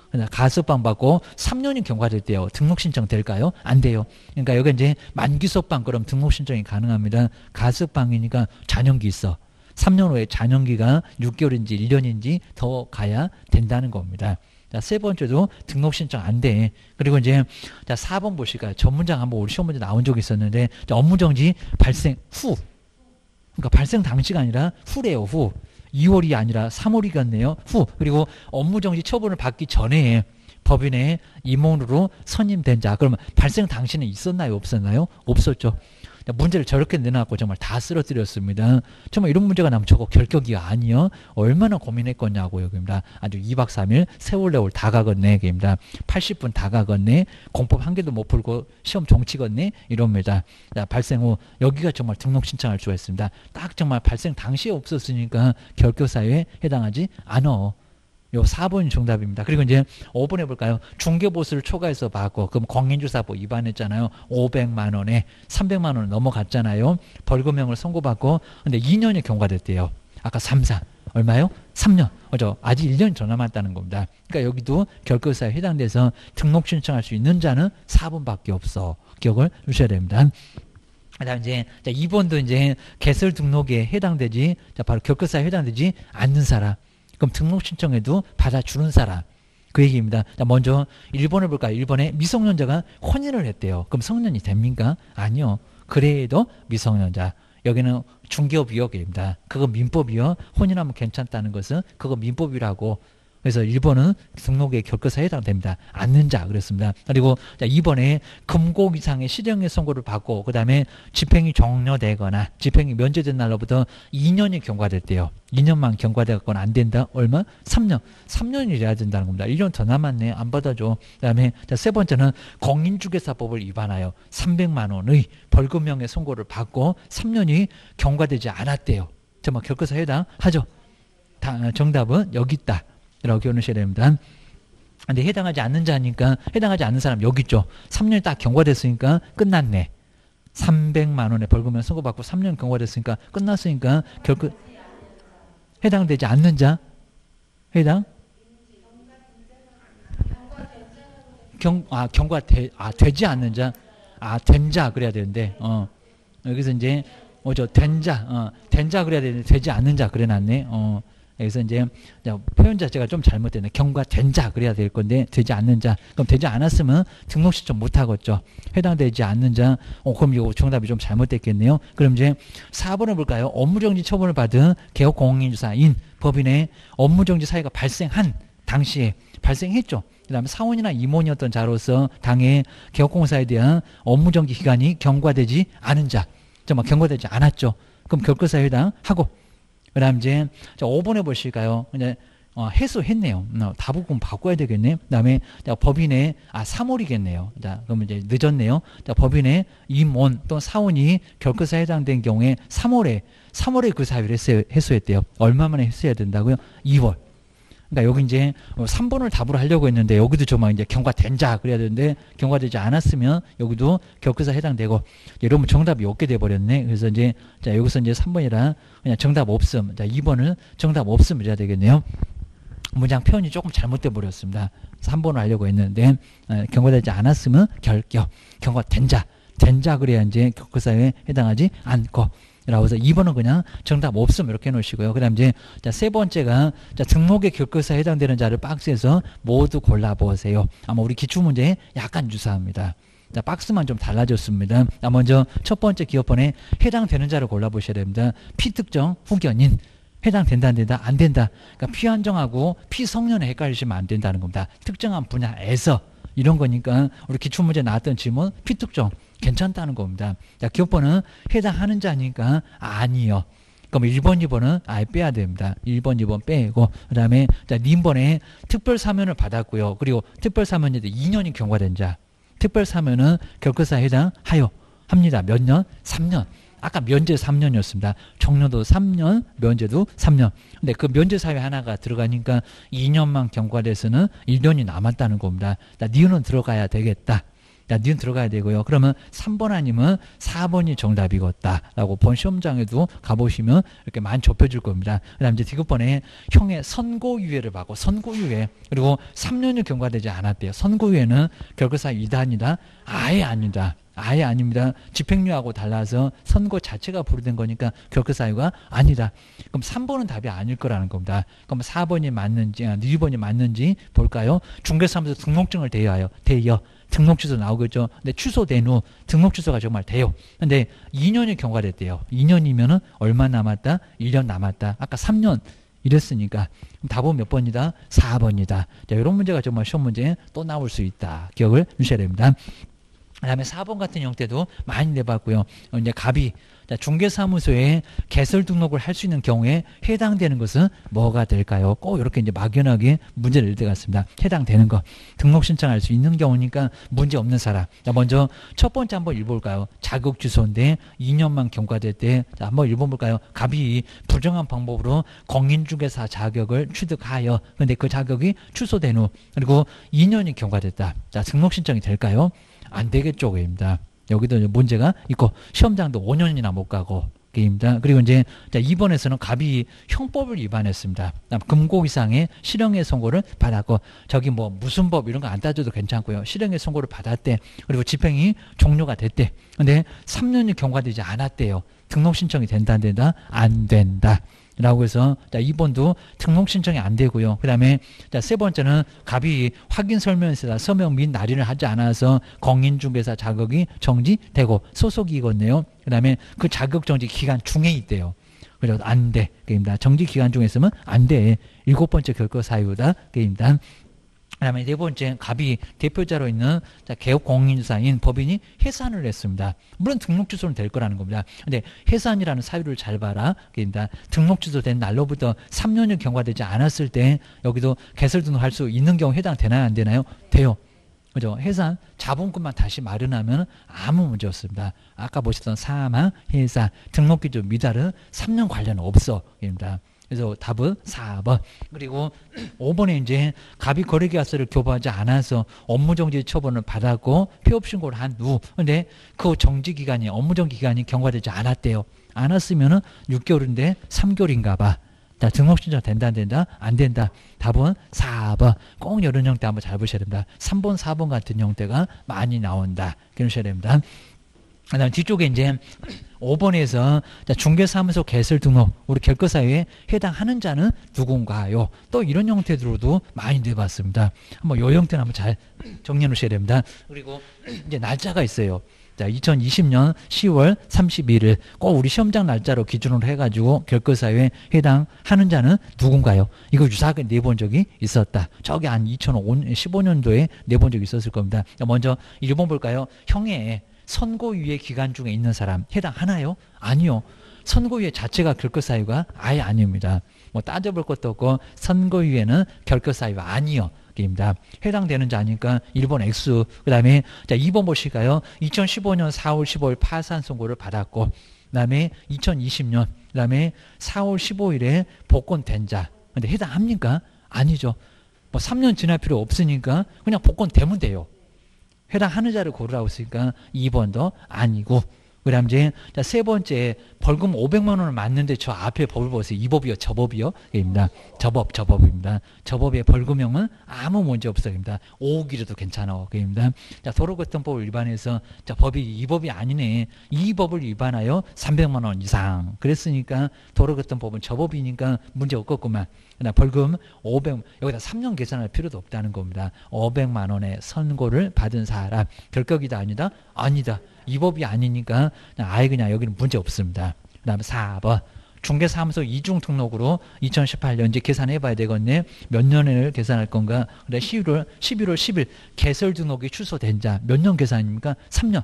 가석방 받고 3년이 경과됐대요. 등록 신청 될까요? 안 돼요. 그러니까 여기 이제 만기 소방 그럼 등록 신청이 가능합니다. 가석방이니까 잔영기 있어. 3년 후에 잔영기가 6개월인지 1년인지 더 가야 된다는 겁니다. 자, 세 번째도 등록 신청 안 돼. 그리고 이제 자, 4번 보실까요? 전 문장 한번 우리 시험 문제 나온 적이 있었는데 자, 업무 정지 발생 후. 그러니까 발생 당시가 아니라 후래요. 후. 2월이 아니라 3월이겠네요. 후. 그리고 업무 정지 처분을 받기 전에 법인의 임원으로 선임된 자. 그러면 발생 당시는 있었나요? 없었나요? 없었죠. 문제를 저렇게 내놔갖고 정말 다 쓰러뜨렸습니다. 정말 이런 문제가 나면 저거 결격이 아니요. 얼마나 고민했겠냐고 여기입니다. 아주 2박 3일 세월 다 가겠네 여기입니다. 80분 다 가겠네. 공법 한 개도 못 풀고 시험 종치겠네 이럽니다. 자, 발생 후 여기가 정말 등록 신청할 수가 있습니다. 딱 정말 발생 당시에 없었으니까 결격 사유에 해당하지 않어. 요 4번이 정답입니다. 그리고 이제 5번 해볼까요? 중개보수를 초과해서 받고 그럼 공인주사법 위반했잖아요. 500만 원에 300만 원 넘어갔잖아요. 벌금형을 선고받고 근데 2년이 경과됐대요. 아까 3사 얼마요? 3년. 아직 1년이 더 남았다는 겁니다. 그러니까 여기도 결격사에 해당돼서 등록 신청할 수 있는 자는 4번밖에 없어. 기억을 주셔야 됩니다. 그다음 이제 2번도 이제 개설 등록에 해당되지, 자 바로 결격사에 해당되지 않는 사람. 그럼 등록 신청해도 받아주는 사람. 그 얘기입니다. 자, 먼저 1번을 볼까요? 1번에 미성년자가 혼인을 했대요. 그럼 성년이 됩니까? 아니요. 그래도 미성년자. 여기는 중개업 위협입니다. 그거 민법이요. 혼인하면 괜찮다는 것은 그거 민법이라고 그래서 1번은 등록의 결과사에 해당됩니다. 않는 자 그랬습니다. 그리고 자 2번에 금고 이상의 실형의 선고를 받고 그 다음에 집행이 종료되거나 집행이 면제된 날로부터 2년이 경과될 때요. 2년만 경과되거나 안 된다. 얼마? 3년. 3년이 돼야 된다는 겁니다. 1년 더 남았네. 안 받아줘. 그 다음에 자, 세 번째는 공인중개사법을 위반하여 300만 원의 벌금형의 선고를 받고 3년이 경과되지 않았대요. 정말 결과사 해당하죠. 정답은 여기 있다. 라고 기억하셔야 됩니다. 근데 해당하지 않는 자니까 해당하지 않는 사람 여기 있죠. 3년이 딱 경과됐으니까 끝났네. 300만 원의 벌금형 선고받고 3년 경과됐으니까 끝났으니까 해당되지 않는 자 해당 되지 않는 자 된 자 그래야 되는데 여기서 이제 뭐죠 된 자 그래야 되는데 되지 않는 자 그래놨네. 여기서 이제 표현 자체가 좀 잘못됐네. 경과된 자 그래야 될 건데 되지 않는 자. 그럼 되지 않았으면 등록 신청 못 하겠죠. 해당되지 않는 자. 그럼 이거 정답이 좀 잘못됐겠네요. 그럼 이제 4번을 볼까요? 업무정지 처분을 받은 개업공인주사인 법인의 업무정지 사유가 발생한 당시에 발생했죠. 그 다음에 사원이나 임원이었던 자로서 당해 개업공사에 대한 업무정지 기간이 경과되지 않은 자. 정말 경과되지 않았죠. 그럼 결과사유에 해당하고 그 다음 이제 5번에 보실까요? 이제 해소했네요. 다부분 바꿔야 되겠네. 그 다음에 법인의 3월이겠네요. 자, 그러면 이제 늦었네요. 자, 법인의 임원 또는 사원이 결과사에 해당된 경우에 3월에 그 사유를 해소했대요. 얼마 만에 해소해야 된다고요? 2월. 그러니까 여기 이제 3번을 답으로 하려고 했는데 여기도 정말 이제 경과된 자 그래야 되는데 경과되지 않았으면 여기도 결과사 해당되고 이러면 정답이 없게 돼 버렸네. 그래서 이제 자 여기서 이제 3번이라 그냥 정답 없음. 자 2번은 정답 없음 이래야 되겠네요. 문장 표현이 조금 잘못돼 버렸습니다. 3번을 하려고 했는데 경과되지 않았으면 경과된 자 그래야 이제 결과사에 해당하지 않고. 라고 해서 2번은 그냥 정답 없음 이렇게 해놓으시고요. 그 다음 이제 세 번째가 등록의 결과사에 해당되는 자를 박스에서 모두 골라보세요. 아마 우리 기출문제에 약간 유사합니다. 자, 박스만 좀 달라졌습니다. 먼저 첫 번째 기업번에 해당되는 자를 골라보셔야 됩니다. 피특정 후견인 해당된다 안 된다? 안 된다. 그러니까 피한정하고 피성년에 헷갈리시면 안 된다는 겁니다. 특정한 분야에서 이런 거니까 우리 기출문제 나왔던 질문 피특정 괜찮다는 겁니다. 자, 기업번은 해당하는 자니까 아니요. 그럼 1번, 2번은 아예 빼야 됩니다. 1번, 2번 빼고 그 다음에 자, 님번에 특별사면을 받았고요. 그리고 특별사면에 2년이 경과된 자. 특별사면은 결과사에 해당하여 합니다. 몇 년? 3년. 아까 면제 3년이었습니다. 종료도 3년, 면제도 3년. 근데 그 면제 사유 하나가 들어가니까 2년만 경과돼서는 1년이 남았다는 겁니다. 자, 니은은 들어가야 되겠다. 자, 니은 들어가야 되고요. 그러면 3번 아니면 4번이 정답이겠다라고 본 시험장에도 가보시면 이렇게 많이 좁혀줄 겁니다. 그 다음 이제 디귿번에 형의 선고유예를 받고 선고유예 그리고 3년이 경과되지 않았대요. 선고유예는 결과사유 이단이다. 아예 아니다. 아예 아닙니다. 집행유예하고 달라서 선고 자체가 부르된 거니까 결과사유가 아니다. 그럼 3번은 답이 아닐 거라는 겁니다. 그럼 4번이 맞는지 2번이 맞는지 볼까요? 중개사무소 등록증을 대여하여 등록 취소 나오겠죠. 근데 취소된 후 등록 취소가 정말 돼요. 근데 2년이 경과됐대요. 2년이면은 얼마 남았다? 1년 남았다. 아까 3년 이랬으니까 답은 몇 번이다? 4번이다. 자, 이런 문제가 정말 시험 문제에 또 나올 수 있다. 기억을 주셔야 됩니다. 그 다음에 4번 같은 형태도 많이 내봤고요. 이제 갑이 중개사무소에 개설 등록을 할 수 있는 경우에 해당되는 것은 뭐가 될까요? 꼭 이렇게 이제 막연하게 문제를 낼 때 같습니다. 해당되는 거. 등록 신청할 수 있는 경우니까 문제 없는 사람. 자, 먼저 첫 번째 한번 읽어볼까요? 자격 취소인데 2년만 경과될 자, 한번 읽어볼까요? 갑이 부정한 방법으로 공인중개사 자격을 취득하여 근데 그 자격이 취소된 후 그리고 2년이 경과됐다. 자, 등록 신청이 될까요? 안 되겠죠, 그입니다. 여기도 문제가 있고 시험장도 5년이나 못 가고 게임입니다. 그리고 이제 2번에서는 갑이 형법을 위반했습니다. 금고 이상의 실형의 선고를 받았고 저기 뭐 무슨 법 이런 거 안 따져도 괜찮고요. 실형의 선고를 받았대. 그리고 집행이 종료가 됐대. 근데 3년이 경과되지 않았대요. 등록 신청이 된다 안 된다? 안 된다. 라고 해서 2번도 등록 신청이 안 되고요. 그 다음에 세 번째는 갑이 확인 설명서에다 서명 및 날인을 하지 않아서 공인중개사 자격이 정지되고 소속이겠네요. 그 다음에 그 자격 정지 기간 중에 있대요. 그죠? 안 돼. 게임다. 정지 기간 중에 있으면 안 돼. 7번째 결거 사유다. 게임다. 그다음에 4번째, 갑이 대표자로 있는 개업 공인사인 법인이 해산을 했습니다. 물론 등록 취소는 될 거라는 겁니다. 근데 해산이라는 사유를 잘 봐라. 그러니까 등록 취소된 날로부터 3년이 경과되지 않았을 때 여기도 개설 등록할 수 있는 경우 해당되나요? 안 되나요? 돼요. 그죠? 해산, 자본금만 다시 마련하면 아무 문제 없습니다. 아까 보셨던 사망, 해산, 등록 기준 미달은 3년 관련 없어. 입니다. 그래서 답은 4번. 그리고 5번에 이제 갑이 거래계약서를 교부하지 않아서 업무정지 처분을 받았고 폐업신고를 한 후, 근데 그 정지기간이, 업무정지기간이 경과되지 않았대요. 않았으면은 6개월인데 3개월인가 봐. 자, 등록신청 된다, 안 된다? 안 된다. 답은 4번. 꼭 이런 형태 한번 잘 보셔야 됩니다. 3번, 4번 같은 형태가 많이 나온다. 그러셔야 됩니다. 그 다음 뒤쪽에 이제 5번에서 중개사무소 개설 등록, 우리 결거사유에 해당하는 자는 누군가요? 또 이런 형태로도 많이 내봤습니다. 한번 이 형태는 한번 잘 정리해 놓으셔야 됩니다. 그리고 이제 날짜가 있어요. 자, 2020년 10월 31일 꼭 우리 시험장 날짜로 기준으로 해가지고 결거사유에 해당하는 자는 누군가요? 이거 유사하게 내본 적이 있었다. 저기 한 2015년도에 내본 적이 있었을 겁니다. 먼저 1번 볼까요? 형의 선고유예 기간 중에 있는 사람 해당하나요? 아니요. 선고유예 자체가 결거사유가 아예 아닙니다. 뭐 따져볼 것도 없고 선고유예는 결거사유가 아니요. 입니다. 해당되는 자니까 1번 X. 그 다음에 2번 보실까요? 2015년 4월 15일 파산 선고를 받았고, 그 다음에 2020년, 그 다음에 4월 15일에 복권된 자. 근데 해당합니까? 아니죠. 뭐 3년 지날 필요 없으니까 그냥 복권되면 돼요. 해당하는 자를 고르라고 했으니까 2번도 아니고. 그 다음 이제 세 번째, 벌금 500만 원을 맞는데 저 앞에 법을 보세요. 이 법이요, 저 법이요? 입니다. 저법입니다. 저법의 벌금형은 아무 문제 없어입니다. 5억이라도 괜찮아. 입니다. 자, 도로교통법 위반해서 이 법이 아니네. 이 법을 위반하여 300만 원 이상. 그랬으니까 도로교통법은 저법이니까 문제 없겠구만. 벌금 500, 여기다 3년 계산할 필요도 없다는 겁니다. 500만 원의 선고를 받은 사람. 결격이다, 아니다? 아니다. 이 법이 아니니까 아예 그냥 여기는 문제 없습니다. 그 다음에 4번. 중개사무소 이중 등록으로 2018년 이제 계산해 봐야 되겠네. 몇 년을 계산할 건가? 그래 11월 10일 개설 등록이 취소된 자 몇 년 계산입니까? 3년.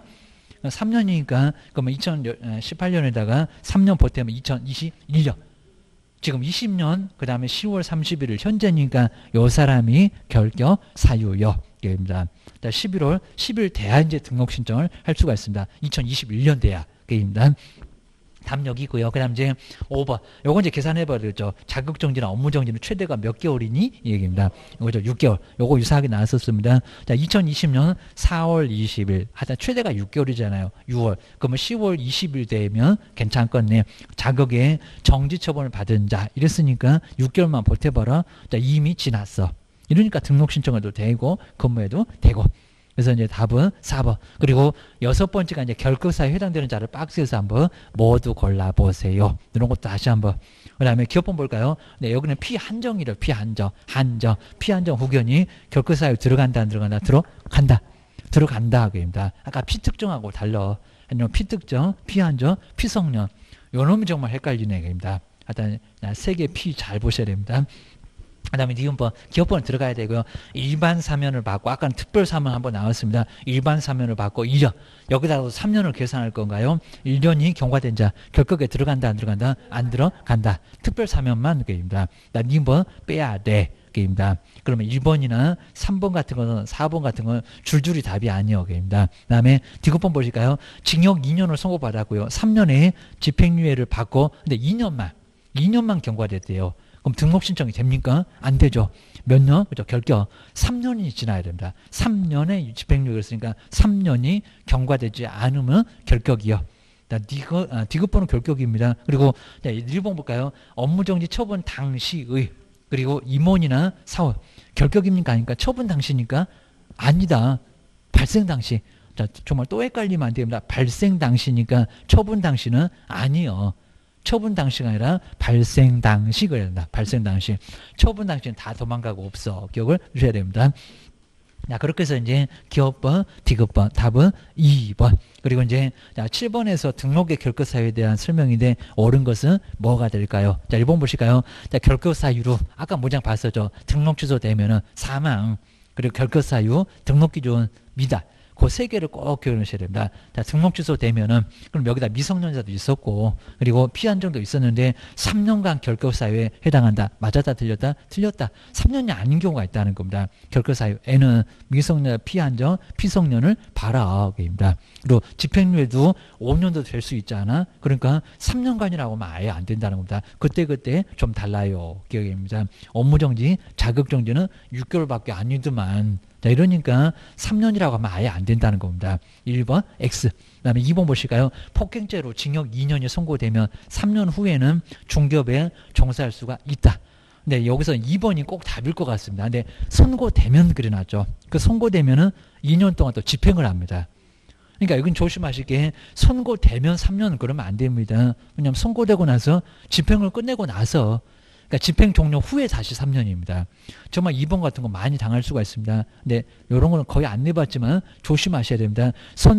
3년이니까 그러면 2018년에다가 3년 보태면 2021년. 지금 20년 그 다음에 10월 31일 현재니까 요 사람이 결격 사유요. 입니다. 11월 10일 돼야 이제 등록 신청을 할 수가 있습니다. 2021년 돼야. 입니다. 답 여기고요. 그 다음 이제 5번. 요건 이제 계산해봐야 되죠. 자격정지나 업무정지는 최대가 몇 개월이니? 이 얘기입니다. 이거죠. 6개월. 요거 유사하게 나왔었습니다. 자, 2020년 4월 20일. 하여튼 최대가 6개월이잖아요. 6월. 그러면 10월 20일 되면 괜찮겠네. 자격에 정지 처분을 받은 자. 이랬으니까 6개월만 버텨봐라. 자, 이미 지났어. 이러니까 등록 신청해도 되고, 근무해도 되고. 그래서 이제 답은 4번. 그리고 6번째가 이제 결격사유에 해당되는 자를 박스에서 한번 모두 골라보세요. 이런 것도 다시 한번. 그 다음에 기업번 볼까요? 네, 여기는 피한정이래요. 피한정. 피한정 후견이 결격사유 들어간다, 안 들어간다? 들어간다. 들어간다. 하고입니다. 아까 피특정하고 달라. 아니면 피특정, 피한정, 피성년. 요 놈이 정말 헷갈리네. 입니다. 하여튼, 3개 피 잘 보셔야 됩니다. 그 다음에 니은번, 기업번을 들어가야 되고요. 일반 사면을 받고, 아까는 특별 사면 한번 나왔습니다. 일반 사면을 받고 1년. 여기다가 3년을 계산할 건가요? 1년이 경과된 자, 결격에 들어간다, 안 들어간다? 안 들어간다. 특별 사면만, 그입니다. 니은번 빼야 돼. 입니다. 그러면 1번이나 3번 같은 거는 4번 같은 건 줄줄이 답이 아니요. 입니다. 그 다음에 디귿번 보실까요? 징역 2년을 선고받았고요. 3년에 집행유예를 받고, 근데 2년만 경과됐대요. 그럼 등록 신청이 됩니까? 안 되죠. 몇 년? 그죠? 결격. 3년이 지나야 됩니다. 3년의 집행유예가 있으니까 3년이 경과되지 않으면 결격이요. 디귿번은 결격입니다. 그리고 1번 볼까요? 업무정지 처분 당시의, 그리고 임원이나 사원. 결격입니까? 아닙니까? 처분 당시니까 아니다. 발생 당시. 자, 정말 또 헷갈리면 안 됩니다. 발생 당시니까 처분 당시는 아니요. 처분 당시가 아니라 발생 당시 그래야 된다. 발생 당시. 처분 당시는 다 도망가고 없어. 기억을 주셔야 됩니다. 자, 그렇게 해서 이제 기업번, 디귿번, 답은 2번. 그리고 이제 자, 7번에서 등록의 결격사유에 대한 설명인데 옳은 것은 뭐가 될까요? 자, 1번 보실까요? 자, 결격사유로 아까 문장 봤었죠. 등록 취소되면은 사망, 그리고 결격사유, 등록기준 미달. 그 세 개를 꼭 기억하셔야 됩니다. 자, 등록 취소되면은 그럼 여기다 미성년자도 있었고 그리고 피한정도 있었는데 3년간 결격사유에 해당한다. 맞았다 틀렸다? 틀렸다. 3년이 아닌 경우가 있다는 겁니다. 결격사유에는 미성년자 피한정, 피성년을 봐라. 입니다. 그리고 집행유예도 5년도 될 수 있잖아. 그러니까 3년간이라고 하면 아예 안 된다는 겁니다. 그때 좀 달라요. 기억입니다. 업무정지, 자격정지는 6개월밖에 아니더만. 자, 이러니까 3년이라고 하면 아예 안 된다는 겁니다. 1번 X. 그 다음에 2번 보실까요? 폭행죄로 징역 2년이 선고되면 3년 후에는 중기업에 종사할 수가 있다. 근데 여기서 2번이 꼭 답일 것 같습니다. 근데 선고되면 그래놨죠. 그 선고되면은 2년 동안 또 집행을 합니다. 그러니까 이건 조심하시게 선고되면 3년 그러면 안 됩니다. 왜냐하면 선고되고 나서 집행을 끝내고 나서 그러니까 집행 종료 후에 다시 3년입니다. 정말 2번 같은 거 많이 당할 수가 있습니다. 근데 이런 거는 거의 안 내봤지만 조심하셔야 됩니다.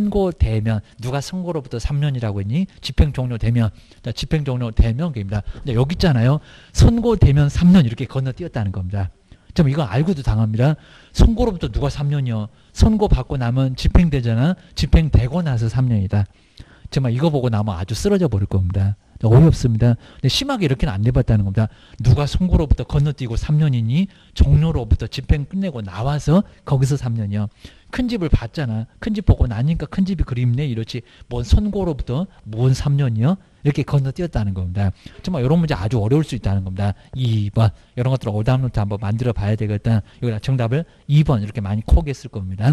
선고되면 누가 선고로부터 3년이라고 했니? 집행 종료되면 자, 집행 종료되면 입니다. 근데 여기 있잖아요. 선고되면 3년 이렇게 건너뛰었다는 겁니다. 좀 이건 알고도 당합니다. 선고로부터 누가 3년이요? 선고 받고 나면 집행되잖아. 집행되고 나서 3년이다. 정말 이거 보고 나면 아주 쓰러져 버릴 겁니다. 어이없습니다. 근데 심하게 이렇게는 안 내봤다는 겁니다. 누가 선고로부터 건너뛰고 3년이니 종료로부터 집행 끝내고 나와서 거기서 3년이요. 큰 집을 봤잖아. 큰 집 보고 나니까 큰 집이 그립네 이렇지. 뭔 선고로부터 뭔 3년이요? 이렇게 건너뛰었다는 겁니다. 정말 이런 문제 아주 어려울 수 있다는 겁니다. 2번. 이런 것들을 오답노트 한번 만들어 봐야 되겠다. 여기다 정답을 2번 이렇게 많이 코겠을 겁니다.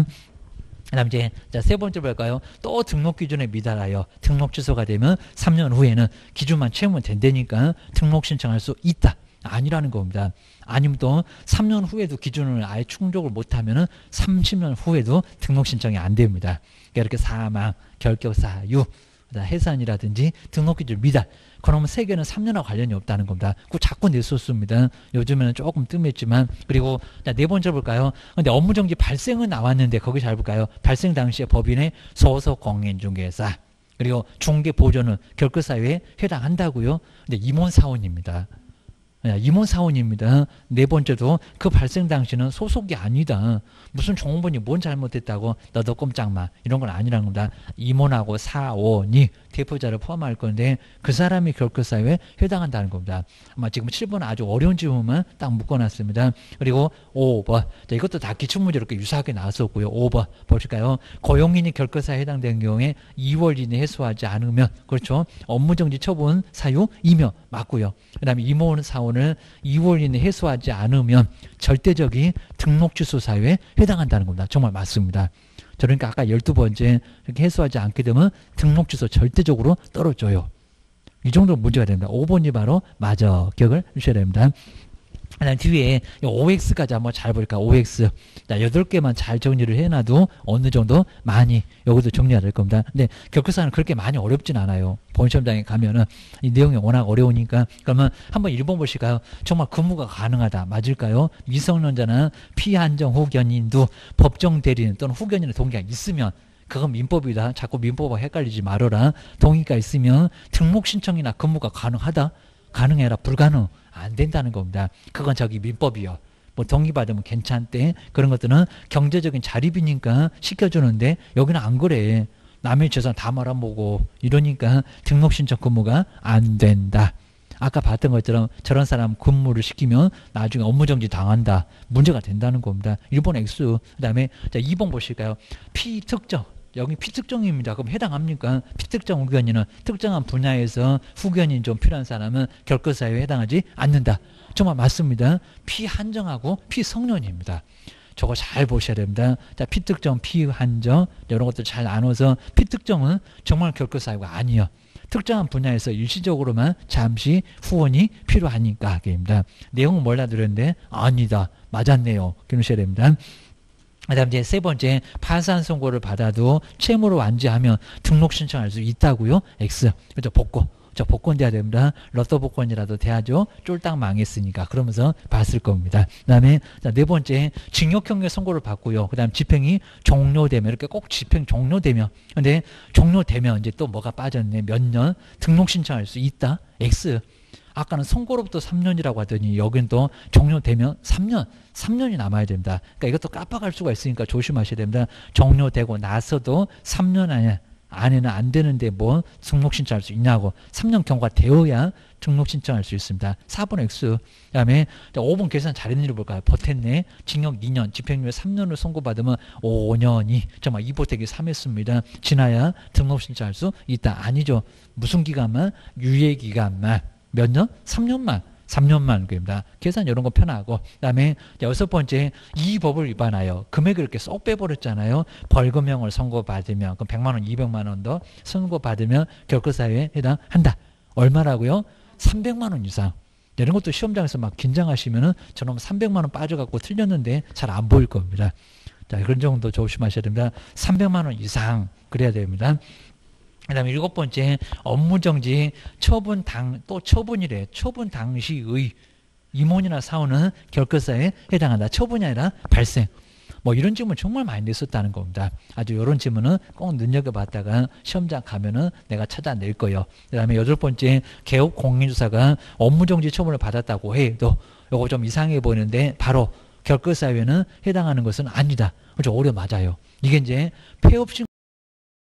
그 다음 이제 자, 세 번째 볼까요? 또 등록 기준에 미달하여 등록 취소가 되면 3년 후에는 기준만 채우면 된다니까 등록 신청할 수 있다. 아니라는 겁니다. 아니면 또 3년 후에도 기준을 아예 충족을 못하면 30년 후에도 등록 신청이 안 됩니다. 그러니까 이렇게 사망, 결격사유, 해산이라든지 등록 기준 미달. 그러면 세 개는 3년하고 관련이 없다는 겁니다. 그거 자꾸 냈었습니다. 요즘에는 조금 뜸했지만. 그리고 네 번째 볼까요? 근데 업무정지 발생은 나왔는데 거기 잘 볼까요? 발생 당시에 법인의 소속 공인중개사 그리고 중개보조는 결격사유에 해당한다고요. 근데 임원사원입니다. 임원사원입니다. 네 번째도 그 발생 당시는 소속이 아니다. 무슨 종업원이 뭔 잘못했다고 너도 꼼짝마 이런 건 아니라는 겁니다. 임원하고 사원이 대표자를 포함할 건데 그 사람이 결격사유에 해당한다는 겁니다. 아마 지금 7번 아주 어려운 질문만 딱 묶어놨습니다. 그리고 5번 자, 이것도 다 기출문제로 이렇게 유사하게 나왔었고요. 5번 보실까요? 고용인이 결격사유에 해당되는 경우에 2월 이내 해소하지 않으면 그렇죠. 업무정지 처분 사유 이며 맞고요. 그 다음에 임원사원을 2월 이내 해소하지 않으면 절대적인 등록 취소 사유에 해당한다는 겁니다. 정말 맞습니다. 그러니까 아까 12번째 이렇게 해소하지 않게 되면 등록 취소 절대적으로 떨어져요. 이 정도 문제가 됩니다. 5번이 바로 맞아. 기억을 주셔야 됩니다. 그다음 뒤에 OX까지 한번 잘 볼까? OX. 자, 8개만 잘 정리를 해놔도 어느 정도 많이 여기도 정리가 될 겁니다. 근데 결격사유는 그렇게 많이 어렵진 않아요. 본시험장에 가면은 이 내용이 워낙 어려우니까. 그러면 한번 1번 보실까요? 정말 근무가 가능하다. 맞을까요? 미성년자나 피한정 후견인도 법정 대리인 또는 후견인의 동의가 있으면 그건 민법이다. 자꾸 민법하고 헷갈리지 말아라. 동의가 있으면 등록 신청이나 근무가 가능하다. 가능해라. 불가능. 안 된다는 겁니다. 그건 저기 민법이요. 뭐 동의받으면 괜찮대. 그런 것들은 경제적인 자립이니까 시켜주는데 여기는 안 그래. 남의 재산 다 말아보고 이러니까 등록신청 근무가 안 된다. 아까 봤던 것처럼 저런 사람 근무를 시키면 나중에 업무정지 당한다. 문제가 된다는 겁니다. 1번 X. 그 다음에 2번 보실까요? 피특정. 여기 피특정입니다. 그럼 해당합니까? 피특정 후견인은 특정한 분야에서 후견인 좀 필요한 사람은 결격사유에 해당하지 않는다. 정말 맞습니다. 피한정하고 피성년입니다. 저거 잘 보셔야 됩니다. 자, 피특정, 피한정 이런 것들 잘 나눠서 피특정은 정말 결격사유가 아니에요. 특정한 분야에서 일시적으로만 잠시 후원이 필요하니까 입니다. 내용은 몰라드렸는데 아니다. 맞았네요. 기억하셔야 됩니다. 그 다음 이제 세 번째 파산 선고를 받아도 채무로 완지하면 등록 신청할 수 있다고요. X. 그죠? 복고. 저 복권 돼야 됩니다. 로또 복권이라도 돼야죠. 쫄딱 망했으니까. 그러면서 봤을 겁니다. 그 다음에 네 번째, 징역형의 선고를 받고요. 그 다음 집행이 종료되면, 이렇게 꼭 집행 종료되면. 근데 종료되면 이제 또 뭐가 빠졌네. 몇 년 등록 신청할 수 있다. X. 아까는 선고로부터 3년이라고 하더니 여긴 또 종료되면 3년이 남아야 됩니다. 그러니까 이것도 깜빡할 수가 있으니까 조심하셔야 됩니다. 종료되고 나서도 3년 안에는 안 되는데 뭐 등록 신청할 수 있냐고. 3년 경과가 되어야 등록 신청할 수 있습니다. 4번 X. 그 다음에 5번 계산 잘했는지 볼까요? 버텼네. 징역 2년, 집행유예 3년을 선고받으면 5년이 정말 이보태기 3했습니다. 지나야 등록 신청할 수 있다. 아니죠. 무슨 기간만? 유예기간만. 몇 년? 3년만 그입니다. 계산 이런 거 편하고. 그다음에 여섯 번째, 이 법을 위반하여 금액을 이렇게 쏙 빼버렸잖아요. 벌금형을 선고받으면 그럼 100만 원, 200만 원 더 선고받으면 결과사유에 해당한다. 얼마라고요? 300만 원 이상. 이런 것도 시험장에서 막 긴장하시면은 저놈 300만 원 빠져갖고 틀렸는데 잘 안 보일 겁니다. 자, 그런 정도 조심하셔야 됩니다. 300만 원 이상 그래야 됩니다. 그 다음에 일곱 번째, 업무정지 또 처분이래. 처분 당시의 임원이나 사원은 결과사에 해당한다. 처분이 아니라 발생. 뭐 이런 질문 정말 많이 냈었다는 겁니다. 아주 이런 질문은 꼭 눈여겨봤다가 시험장 가면은 내가 찾아낼 거예요. 그 다음에 여덟 번째, 개업 공인주사가 업무정지 처분을 받았다고 해도 요거 좀 이상해 보이는데 바로 결과사유에는 해당하는 것은 아니다. 그렇죠. 오류 맞아요. 이게 이제 폐업